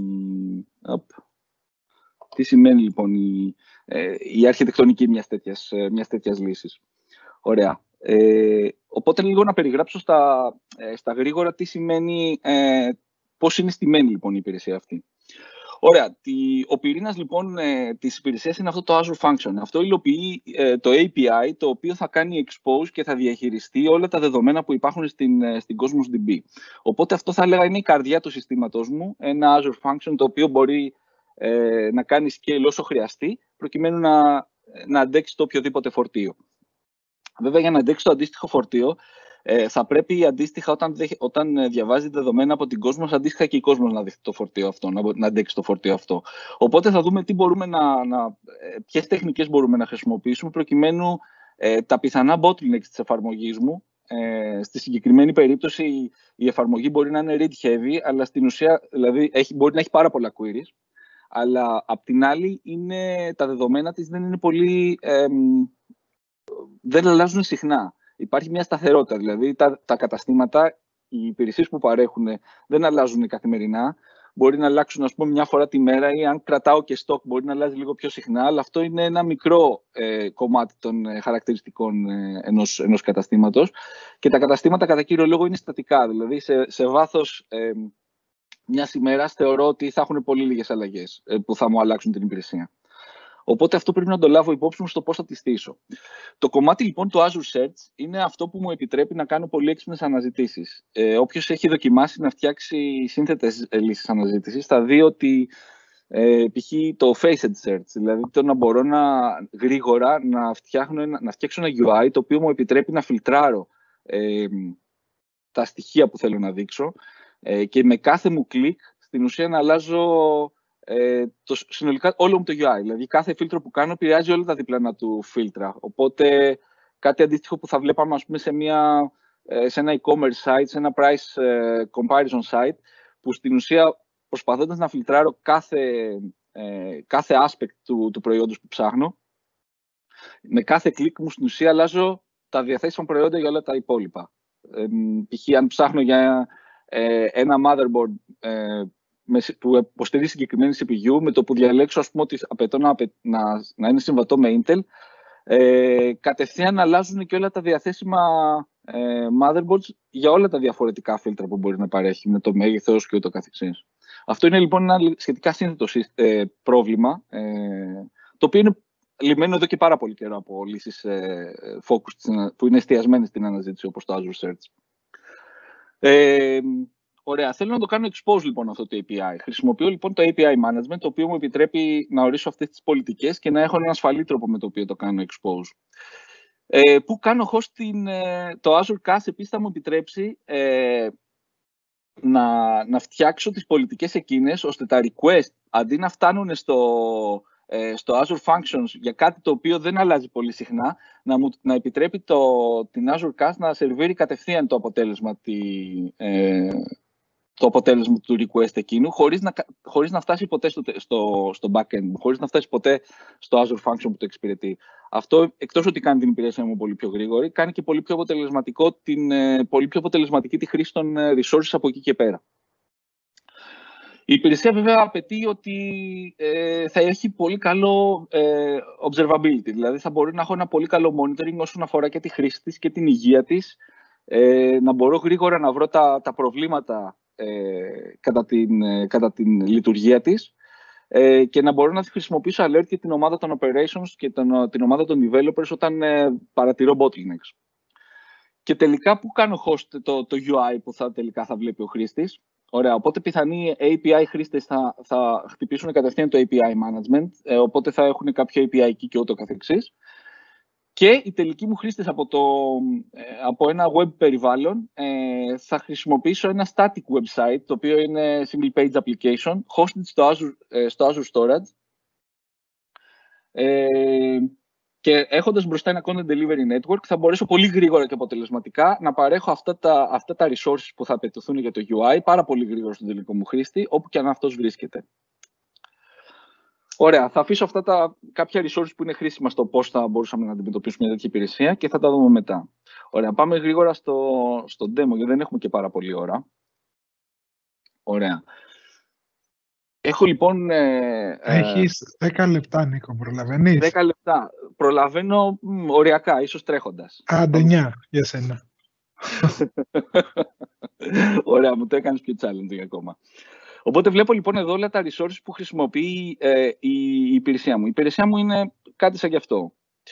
λοιπόν η αρχιτεκτονική μιας τέτοιας λύσης. Ωραία. Οπότε λίγο να περιγράψω στα γρήγορα τι σημαίνει, πώς είναι στημένη λοιπόν η υπηρεσία αυτή. Ωραία. Ο πυρήνας λοιπόν της υπηρεσίας είναι αυτό το Azure Function. Αυτό υλοποιεί το API, το οποίο θα κάνει expose και θα διαχειριστεί όλα τα δεδομένα που υπάρχουν στην Cosmos DB. Οπότε αυτό θα έλεγα είναι η καρδιά του συστήματος μου, ένα Azure Function το οποίο μπορεί να κάνει scale όσο χρειαστεί, προκειμένου να αντέξει το οποιοδήποτε φορτίο. Βέβαια, για να αντέξει το αντίστοιχο φορτίο, θα πρέπει αντίστοιχα όταν διαβάζει δεδομένα από την Cosmos, αντίστοιχα και η Cosmos να δεχτεί το φορτίο αυτό, να αντέξει το φορτίο αυτό. Οπότε θα δούμε ποιες τεχνικές μπορούμε να χρησιμοποιήσουμε προκειμένου τα πιθανά bottlenecks της εφαρμογής μου. Στη συγκεκριμένη περίπτωση η εφαρμογή μπορεί να είναι read heavy, αλλά στην ουσία δηλαδή, μπορεί να έχει πάρα πολλά queries, αλλά απ' την άλλη τα δεδομένα της δεν είναι πολύ... δεν αλλάζουν συχνά. Υπάρχει μια σταθερότητα, δηλαδή τα καταστήματα, οι υπηρεσίες που παρέχουν δεν αλλάζουν καθημερινά. Μπορεί να αλλάξουν, ας πούμε, μια φορά τη μέρα ή αν κρατάω και stock μπορεί να αλλάζει λίγο πιο συχνά, αλλά αυτό είναι ένα μικρό κομμάτι των χαρακτηριστικών ενός καταστήματος. Και τα καταστήματα κατά κύριο λόγο είναι στατικά, δηλαδή σε βάθος μιας ημέρας θεωρώ ότι θα έχουν πολύ λίγες αλλαγές που θα μου αλλάξουν την υπηρεσία. Οπότε αυτό πρέπει να το λάβω υπόψη μου στο πώς θα τη στήσω. Το κομμάτι λοιπόν του Azure Search είναι αυτό που μου επιτρέπει να κάνω πολύ έξυπνες αναζητήσεις. Όποιος έχει δοκιμάσει να φτιάξει σύνθετες λύσεις αναζήτησης θα δει ότι π.χ. το Faced Search, δηλαδή το να μπορώ γρήγορα να φτιάξω ένα UI το οποίο μου επιτρέπει να φιλτράρω τα στοιχεία που θέλω να δείξω και με κάθε μου κλικ στην ουσία να αλλάζω συνολικά όλο μου το UI. Δηλαδή, κάθε φίλτρο που κάνω επηρεάζει όλα τα διπλανά του φίλτρα. Οπότε, κάτι αντίστοιχο που θα βλέπαμε, ας πούμε, σε ένα e-commerce site, σε ένα price comparison site, που στην ουσία, προσπαθώντας να φιλτράρω κάθε aspect του προϊόντος που ψάχνω, με κάθε κλικ μου στην ουσία αλλάζω τα διαθέσιμα προϊόντα για όλα τα υπόλοιπα. Π.χ. αν ψάχνω για ένα motherboard που υποστηρίζει συγκεκριμένη CPU, με το που διαλέξω, ας πούμε, ότι απαιτώ να είναι συμβατό με Intel, κατευθείαν αλλάζουν και όλα τα διαθέσιμα motherboards για όλα τα διαφορετικά φίλτρα που μπορεί να παρέχει, με το μέγεθος και ούτω καθεξής. Αυτό είναι λοιπόν ένα σχετικά σύνθετο πρόβλημα, το οποίο είναι λυμμένο εδώ και πάρα πολύ καιρό από λύσεις focus που είναι εστιασμένες στην αναζήτηση, όπως το Azure Search. Ωραία, θέλω να το κάνω expose λοιπόν αυτό το API. Χρησιμοποιώ λοιπόν το API management, το οποίο μου επιτρέπει να ορίσω αυτές τις πολιτικές και να έχω έναν ασφαλή τρόπο με το οποίο το κάνω expose. Που κάνω host το Azure CAS επίσης θα μου επιτρέψει να φτιάξω τις πολιτικές εκείνες, ώστε τα request, αντί να φτάνουν στο Azure Functions για κάτι το οποίο δεν αλλάζει πολύ συχνά, να επιτρέπει την Azure CAS να σερβίρει κατευθείαν το αποτέλεσμα του request εκείνου, χωρίς να φτάσει ποτέ στο backend, χωρίς να φτάσει ποτέ στο Azure Function που το εξυπηρετεί. Αυτό, εκτός ότι κάνει την υπηρεσία μου πολύ πιο γρήγορη, κάνει και πολύ πιο αποτελεσματική τη χρήση των resources από εκεί και πέρα. Η υπηρεσία βέβαια απαιτεί ότι θα έχει πολύ καλό observability, δηλαδή θα μπορεί να έχω ένα πολύ καλό monitoring όσον αφορά και τη χρήση της και την υγεία της, να μπορώ γρήγορα να βρω τα προβλήματα κατά την λειτουργία της και να μπορώ να χρησιμοποιήσω alert και την ομάδα των operations και την ομάδα των developers όταν παρατηρώ bottlenecks. Και τελικά που κάνω host το UI που τελικά θα βλέπει ο χρήστης. Ωραία, οπότε πιθανοί API χρήστες θα χτυπήσουν κατευθείαν το API management, οπότε θα έχουν κάποιο API εκεί και ούτω καθεξής. Και οι τελικοί μου χρήστες από ένα web περιβάλλον θα χρησιμοποιήσω ένα static website, το οποίο είναι single page application, hosted στο Azure Storage. Και έχοντας μπροστά ένα content delivery network, θα μπορέσω πολύ γρήγορα και αποτελεσματικά να παρέχω αυτά τα resources που θα απαιτηθούν για το UI πάρα πολύ γρήγορα στον τελικό μου χρήστη, όπου και αν αυτός βρίσκεται. Ωραία, θα αφήσω αυτά κάποια resources που είναι χρήσιμα στο πώς θα μπορούσαμε να αντιμετωπίσουμε μια τέτοια υπηρεσία και θα τα δούμε μετά. Ωραία, πάμε γρήγορα στο demo, γιατί δεν έχουμε και πάρα πολλή ώρα. Ωραία. Έχω λοιπόν... Έχεις 10 λεπτά, Νίκο, προλαβαίνεις? 10 λεπτά. Προλαβαίνω οριακά, ίσως τρέχοντας. Άντε 9 για σένα. Ωραία, μου το έκανες πιο challenging ακόμα. Οπότε βλέπω λοιπόν εδώ όλα τα resources που χρησιμοποιεί η υπηρεσία μου. Η υπηρεσία μου είναι κάτι σαν γι' αυτό.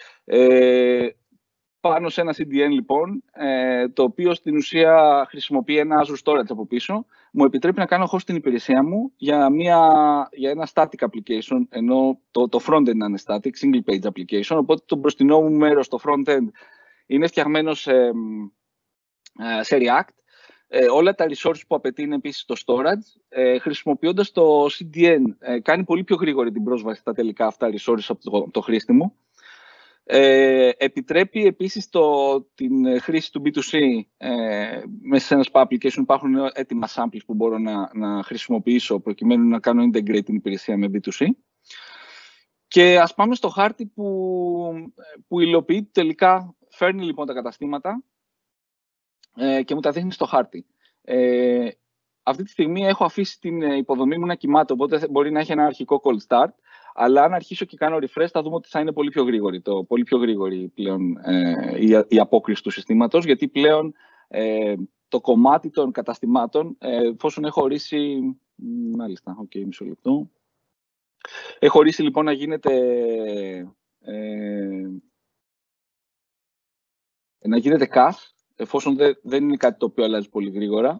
Πάνω σε ένα CDN λοιπόν, το οποίο στην ουσία χρησιμοποιεί ένα Azure Storage από πίσω, μου επιτρέπει να κάνω host την υπηρεσία μου για ένα static application, ενώ το front-end είναι static, single page application, οπότε το μπροστινό μου μέρος, το front-end, είναι φτιαγμένο σε React. Όλα τα resources που απαιτεί είναι επίσης στο storage. Χρησιμοποιώντας το CDN, κάνει πολύ πιο γρήγορη την πρόσβαση στα τελικά αυτά resources από το χρήστη μου. Επιτρέπει επίσης την χρήση του B2C μέσα σε ένα SPA application. Υπάρχουν έτοιμα samples που μπορώ να χρησιμοποιήσω προκειμένου να κάνω integrate την υπηρεσία με B2C. Και ας πάμε στο χάρτη που υλοποιεί τελικά, φέρνει λοιπόν τα καταστήματα και μου τα δείχνει στο χάρτη. Αυτή τη στιγμή έχω αφήσει την υποδομή μου να κοιμάται, οπότε μπορεί να έχει ένα αρχικό cold start, αλλά αν αρχίσω και κάνω refresh θα δούμε ότι θα είναι πολύ πιο γρήγορη πλέον η απόκριση του συστήματος, γιατί πλέον το κομμάτι των καταστημάτων, εφόσον έχω ορίσει... Μάλιστα, μισό λεπτό. Έχω ορίσει λοιπόν να γίνεται... να γίνεται cache, εφόσον δεν είναι κάτι το οποίο αλλάζει πολύ γρήγορα.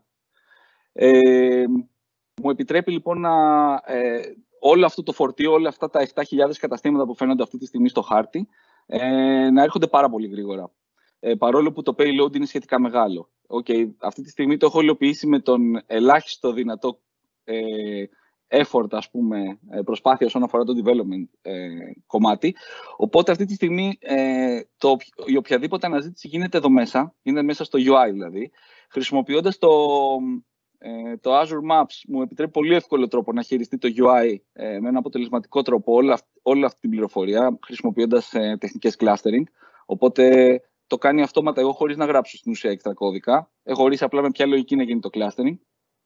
Μου επιτρέπει λοιπόν όλο αυτό το φορτίο, όλα αυτά τα 7.000 καταστήματα που φαίνονται αυτή τη στιγμή στο χάρτη, να έρχονται πάρα πολύ γρήγορα. Παρόλο που το payload είναι σχετικά μεγάλο. Αυτή τη στιγμή το έχω υλοποιήσει με τον ελάχιστο δυνατό effort, ας πούμε, προσπάθεια όσον αφορά το development κομμάτι. Οπότε αυτή τη στιγμή η οποιαδήποτε αναζήτηση γίνεται εδώ μέσα, είναι μέσα στο UI δηλαδή, χρησιμοποιώντας το Azure Maps μου επιτρέπει πολύ εύκολο τρόπο να χειριστεί το UI με ένα αποτελεσματικό τρόπο όλη αυτή την πληροφορία, χρησιμοποιώντας τεχνικές clustering. Οπότε το κάνει αυτόματα εγώ χωρίς να γράψω στην ουσία έξτρα κώδικα. Έχω ορίσει απλά με ποια λογική να γίνει το clustering.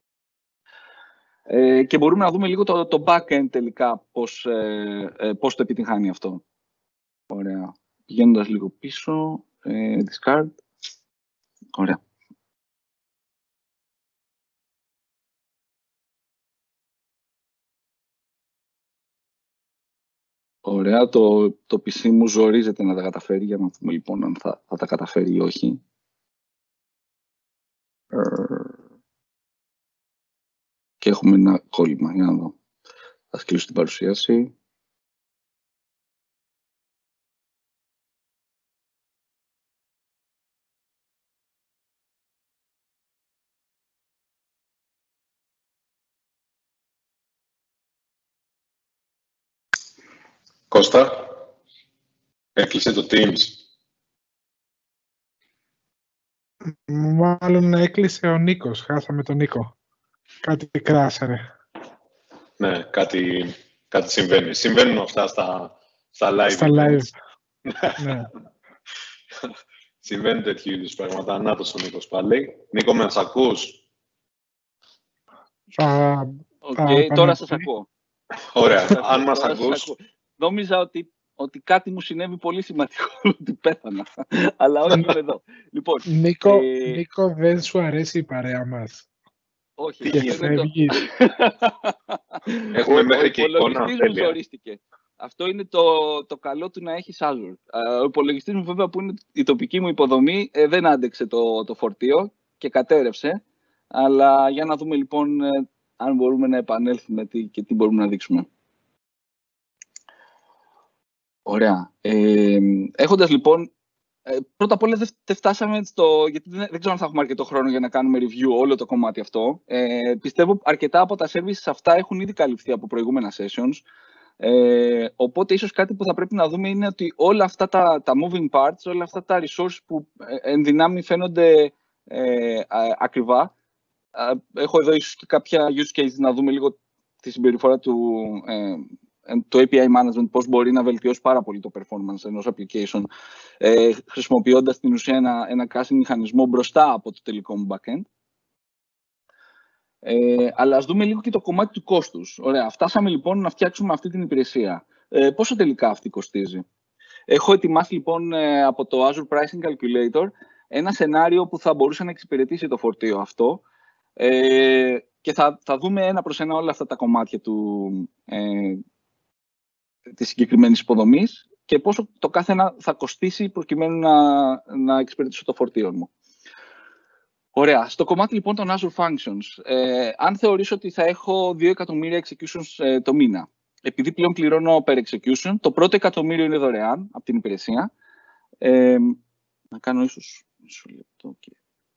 Και μπορούμε να δούμε λίγο το backend τελικά πώς το επιτυγχάνει αυτό. Ωραία. Πηγαίνοντας λίγο πίσω, discard. Ωραία. Ωραία, το PC μου ζορίζεται να τα καταφέρει, για να δούμε λοιπόν αν θα τα καταφέρει ή όχι. Και έχουμε ένα κόλλημα, για να δω. Θα κλείσω την παρουσίαση. Κώστα, έκλεισε το Teams. Μάλλον έκλεισε ο Νίκος. Χάσαμε τον Νίκο. Κάτι κράσαρε. Ναι, κάτι συμβαίνει. Συμβαίνουν αυτά στα live. Στα live. Ναι. Συμβαίνουν τέτοιου είδους πράγματα. Νάτος ο Νίκος πάλι. Νίκο, με μας ακούς? Τώρα σας ακούω. Ωραία. Αν μας ακούς... Νόμιζα ότι κάτι μου συνέβη πολύ σημαντικό, ότι πέθανα. Αλλά όχι, είμαι εδώ. Λοιπόν, Νίκο, δεν σου αρέσει η παρέα μας? Όχι. Και φεύγεις. Έχουμε μέχρι και εικόνα. Αυτό είναι το καλό του να έχεις Azure. Ο υπολογιστής μου, βέβαια, που είναι η τοπική μου υποδομή, δεν άντεξε το φορτίο και κατέρευσε. Αλλά για να δούμε λοιπόν αν μπορούμε να επανέλθουμε και τι μπορούμε να δείξουμε. Ωραία. Έχοντας λοιπόν, πρώτα απ' όλα δεν φτάσαμε γιατί δεν ξέρω αν θα έχουμε αρκετό χρόνο για να κάνουμε review όλο το κομμάτι αυτό. Πιστεύω αρκετά από τα services αυτά έχουν ήδη καλυφθεί από προηγούμενα sessions. Οπότε ίσως κάτι που θα πρέπει να δούμε είναι ότι όλα αυτά τα moving parts, όλα αυτά τα resources που εν δυνάμει φαίνονται ακριβά. Έχω εδώ ίσως και κάποια use cases να δούμε λίγο τη συμπεριφορά το API management, πώς μπορεί να βελτιώσει πάρα πολύ το performance ενός application, χρησιμοποιώντας στην ουσία ένα caching μηχανισμό μπροστά από το τελικό μου backend. Αλλά ας δούμε λίγο και το κομμάτι του κόστους. Ωραία, φτάσαμε λοιπόν να φτιάξουμε αυτή την υπηρεσία. Πόσο τελικά αυτή κοστίζει? Έχω ετοιμάσει λοιπόν από το Azure Pricing Calculator ένα σενάριο που θα μπορούσε να εξυπηρετήσει το φορτίο αυτό. Και θα δούμε ένα προς ένα όλα αυτά τα κομμάτια της συγκεκριμένης υποδομής και πόσο το κάθε ένα θα κοστίσει προκειμένου να εξυπηρετήσω το φορτίο μου. Ωραία. Στο κομμάτι λοιπόν των Azure Functions, αν θεωρήσω ότι θα έχω 2 εκατομμύρια executions το μήνα, επειδή πλέον πληρώνω per execution, το πρώτο εκατομμύριο είναι δωρεάν από την υπηρεσία. Να κάνω ίσως μισό λεπτό και...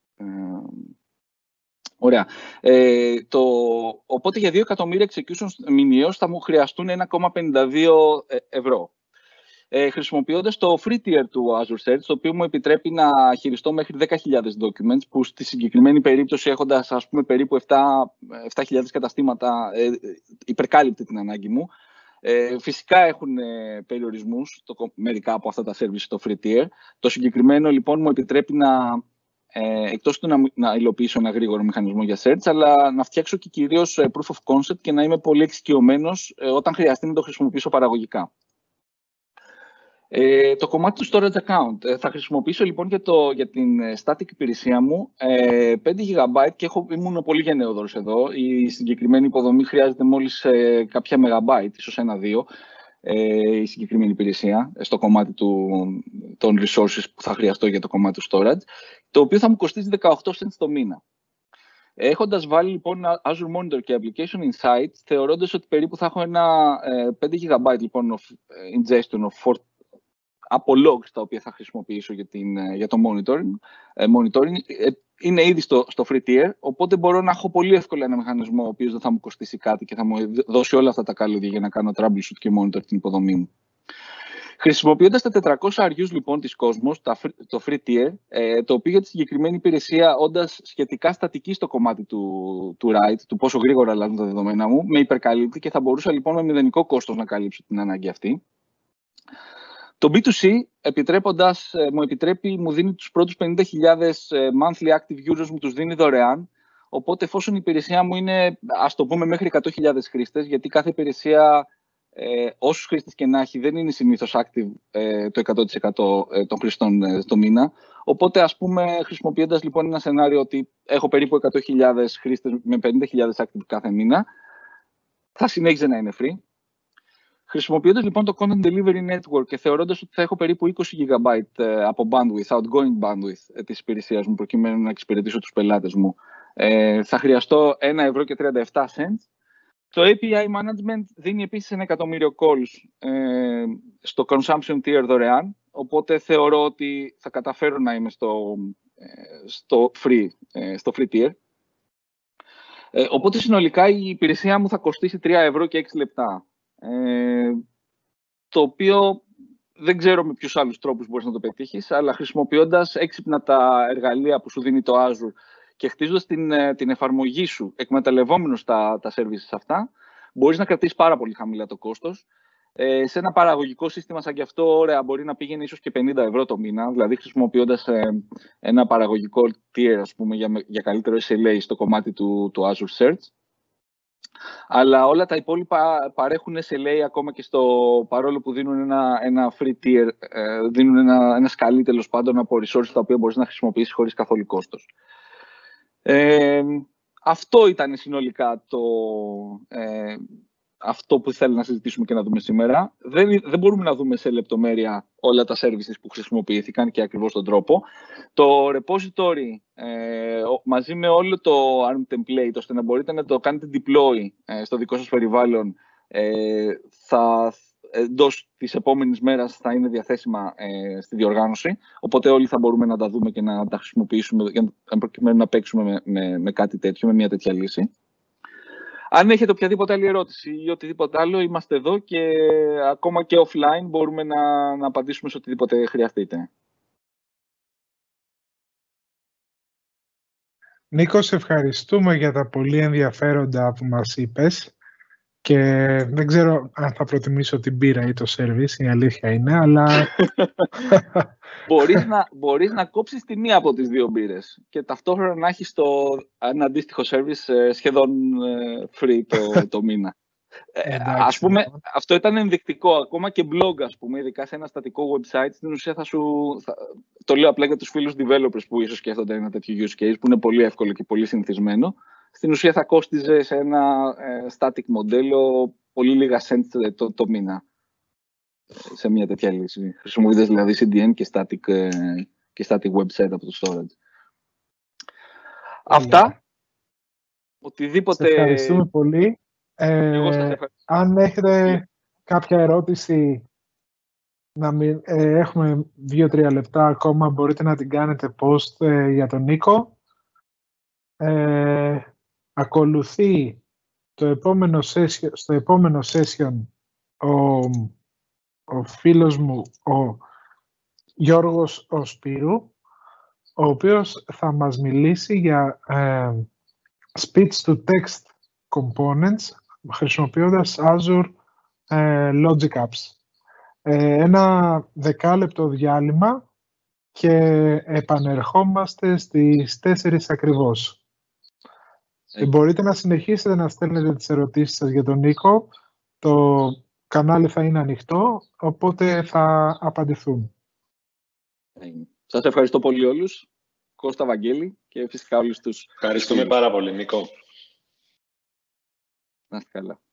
Ωραία. Οπότε για 2 εκατομμύρια executions μηνιαίως θα μου χρειαστούν 1,52 ευρώ. Χρησιμοποιώντας το free tier του AzureHeads, το οποίο μου επιτρέπει να χειριστώ μέχρι 10.000 documents, που στη συγκεκριμένη περίπτωση, έχοντας ας πούμε περίπου 7.000 καταστήματα, υπερκάλυπτε την ανάγκη μου. Φυσικά έχουν περιορισμούς μερικά από αυτά τα services στο free tier. Το συγκεκριμένο λοιπόν μου επιτρέπει εκτός του να υλοποιήσω ένα γρήγορο μηχανισμό για search, αλλά να φτιάξω και κυρίως proof of concept και να είμαι πολύ εξοικειωμένος όταν χρειαστεί να το χρησιμοποιήσω παραγωγικά. Το κομμάτι του storage account. Θα χρησιμοποιήσω λοιπόν για την static υπηρεσία μου 5 GB και ήμουν πολύ γενναιόδωρος εδώ. Η συγκεκριμένη υποδομή χρειάζεται μόλις κάποια megabyte, ίσως 1-2, η συγκεκριμένη υπηρεσία στο κομμάτι των resources που θα χρειαστώ για το κομμάτι του storage, το οποίο θα μου κοστίζει 18 cents το μήνα. Έχοντας βάλει λοιπόν Azure Monitor και Application Insights, θεωρώντας ότι περίπου θα έχω ένα 5 GB λοιπόν of ingestion of από logs τα οποία θα χρησιμοποιήσω για το monitoring. Είναι ήδη στο free tier, οπότε μπορώ να έχω πολύ εύκολα ένα μηχανισμό ο οποίος δεν θα μου κοστίσει κάτι και θα μου δώσει όλα αυτά τα καλώδια για να κάνω troubleshoot και monitor την υποδομή μου. Χρησιμοποιώντας τα 400 RUs λοιπόν της Cosmos, το free tier, το οποίο για τη συγκεκριμένη υπηρεσία, όντας σχετικά στατική στο κομμάτι του write, του πόσο γρήγορα αλλάζουν τα δεδομένα μου, με υπερκαλύπτει και θα μπορούσα λοιπόν με μηδενικό κόστος να καλύψω την ανάγκη αυτή. Το B2C, μου δίνει τους πρώτους 50.000 monthly active users, μου τους δίνει δωρεάν. Οπότε, εφόσον η υπηρεσία μου είναι, ας το πούμε, μέχρι 100.000 χρήστες, γιατί κάθε υπηρεσία, όσους χρήστες και να έχει, δεν είναι συνήθως active το 100% των χρηστών το μήνα. Οπότε, ας πούμε, χρησιμοποιώντας λοιπόν ένα σενάριο ότι έχω περίπου 100.000 χρήστες με 50.000 active κάθε μήνα, θα συνέχιζε να είναι free. Χρησιμοποιώντας λοιπόν το Content Delivery Network και θεωρώντας ότι θα έχω περίπου 20 GB από bandwidth, outgoing bandwidth της υπηρεσίας μου, προκειμένου να εξυπηρετήσω τους πελάτες μου, θα χρειαστώ €1.37. Το API Management δίνει επίσης 1.000.000 calls στο Consumption Tier δωρεάν, οπότε θεωρώ ότι θα καταφέρω να είμαι στο free tier. Οπότε συνολικά η υπηρεσία μου θα κοστίσει €3 και 6 λεπτά. Το οποίο δεν ξέρω με ποιους άλλους τρόπους μπορείς να το πετύχεις, αλλά χρησιμοποιώντας έξυπνα τα εργαλεία που σου δίνει το Azure και χτίζοντας την εφαρμογή σου, εκμεταλλευόμενος τα services αυτά, μπορείς να κρατήσεις πάρα πολύ χαμηλά το κόστος. Σε ένα παραγωγικό σύστημα σαν και αυτό, ωραία, μπορεί να πήγαινε ίσως και €50 το μήνα, δηλαδή χρησιμοποιώντας ένα παραγωγικό tier, ας πούμε, για καλύτερο SLA στο κομμάτι του Azure Search. Αλλά όλα τα υπόλοιπα παρέχουν SLA ακόμα και παρόλο που δίνουν ένα free tier, δίνουν ένα σκαλί τέλος πάντων από resources τα οποία μπορείς να χρησιμοποιήσεις χωρίς καθόλου κόστος. Αυτό ήταν συνολικά αυτό που θέλω να συζητήσουμε και να δούμε σήμερα. Δεν μπορούμε να δούμε σε λεπτομέρεια όλα τα services που χρησιμοποιήθηκαν και ακριβώς τον τρόπο. Το repository μαζί με όλο το ARM template, ώστε να μπορείτε να το κάνετε deploy στο δικό σας περιβάλλον, εντός της επόμενης μέρας θα είναι διαθέσιμα στη διοργάνωση. Οπότε όλοι θα μπορούμε να τα δούμε και να τα χρησιμοποιήσουμε προκειμένου να παίξουμε με κάτι τέτοιο, με μια τέτοια λύση. Αν έχετε οποιαδήποτε άλλη ερώτηση ή οτιδήποτε άλλο, είμαστε εδώ και ακόμα και offline μπορούμε να απαντήσουμε σε οτιδήποτε χρειαστείτε. Νίκο, σε ευχαριστούμε για τα πολύ ενδιαφέροντα που μας είπες και δεν ξέρω αν θα προτιμήσω την μπύρα ή το σερβις, η αλήθεια είναι, αλλά... Μπορείς να κόψεις τη μία από τις δύο μπύρες και ταυτόχρονα να έχεις ένα αντίστοιχο service σχεδόν free το μήνα. Ας πούμε, αυτό ήταν ενδεικτικό, ακόμα και blog, ας πούμε, ειδικά σε ένα στατικό website, στην ουσία το λέω απλά για τους φίλους developers που ίσως σκέφτονται ένα τέτοιο use case, που είναι πολύ εύκολο και πολύ συνηθισμένο. Στην ουσία θα κόστιζε σε ένα static μοντέλο πολύ λίγα cents το μήνα. Σε μια τέτοια λύση. Χρησιμοποιώντας δηλαδή CDN και static website από το storage. Αυτά. Οτιδήποτε... Σε ευχαριστούμε πολύ. Αν έχετε κάποια ερώτηση, έχουμε 2-3 λεπτά ακόμα, μπορείτε να την κάνετε post για τον Νίκο. Ακολουθεί στο επόμενο session ο φίλος μου, ο Γιώργος ο Σπύρου, ο οποίος θα μας μιλήσει για speech-to-text components χρησιμοποιώντας Azure Logic Apps. Ένα 10 λεπτό διάλειμμα και επανερχόμαστε στις 4 ακριβώς. Μπορείτε να συνεχίσετε να στέλνετε τις ερωτήσεις σας για τον Νίκο. Το κανάλι θα είναι ανοιχτό, οπότε θα απαντηθούν. Σας ευχαριστώ πολύ όλους. Κώστα, Βαγγέλη και φυσικά όλους τους... Ευχαριστούμε πάρα πολύ, Νίκο. Να είστε καλά.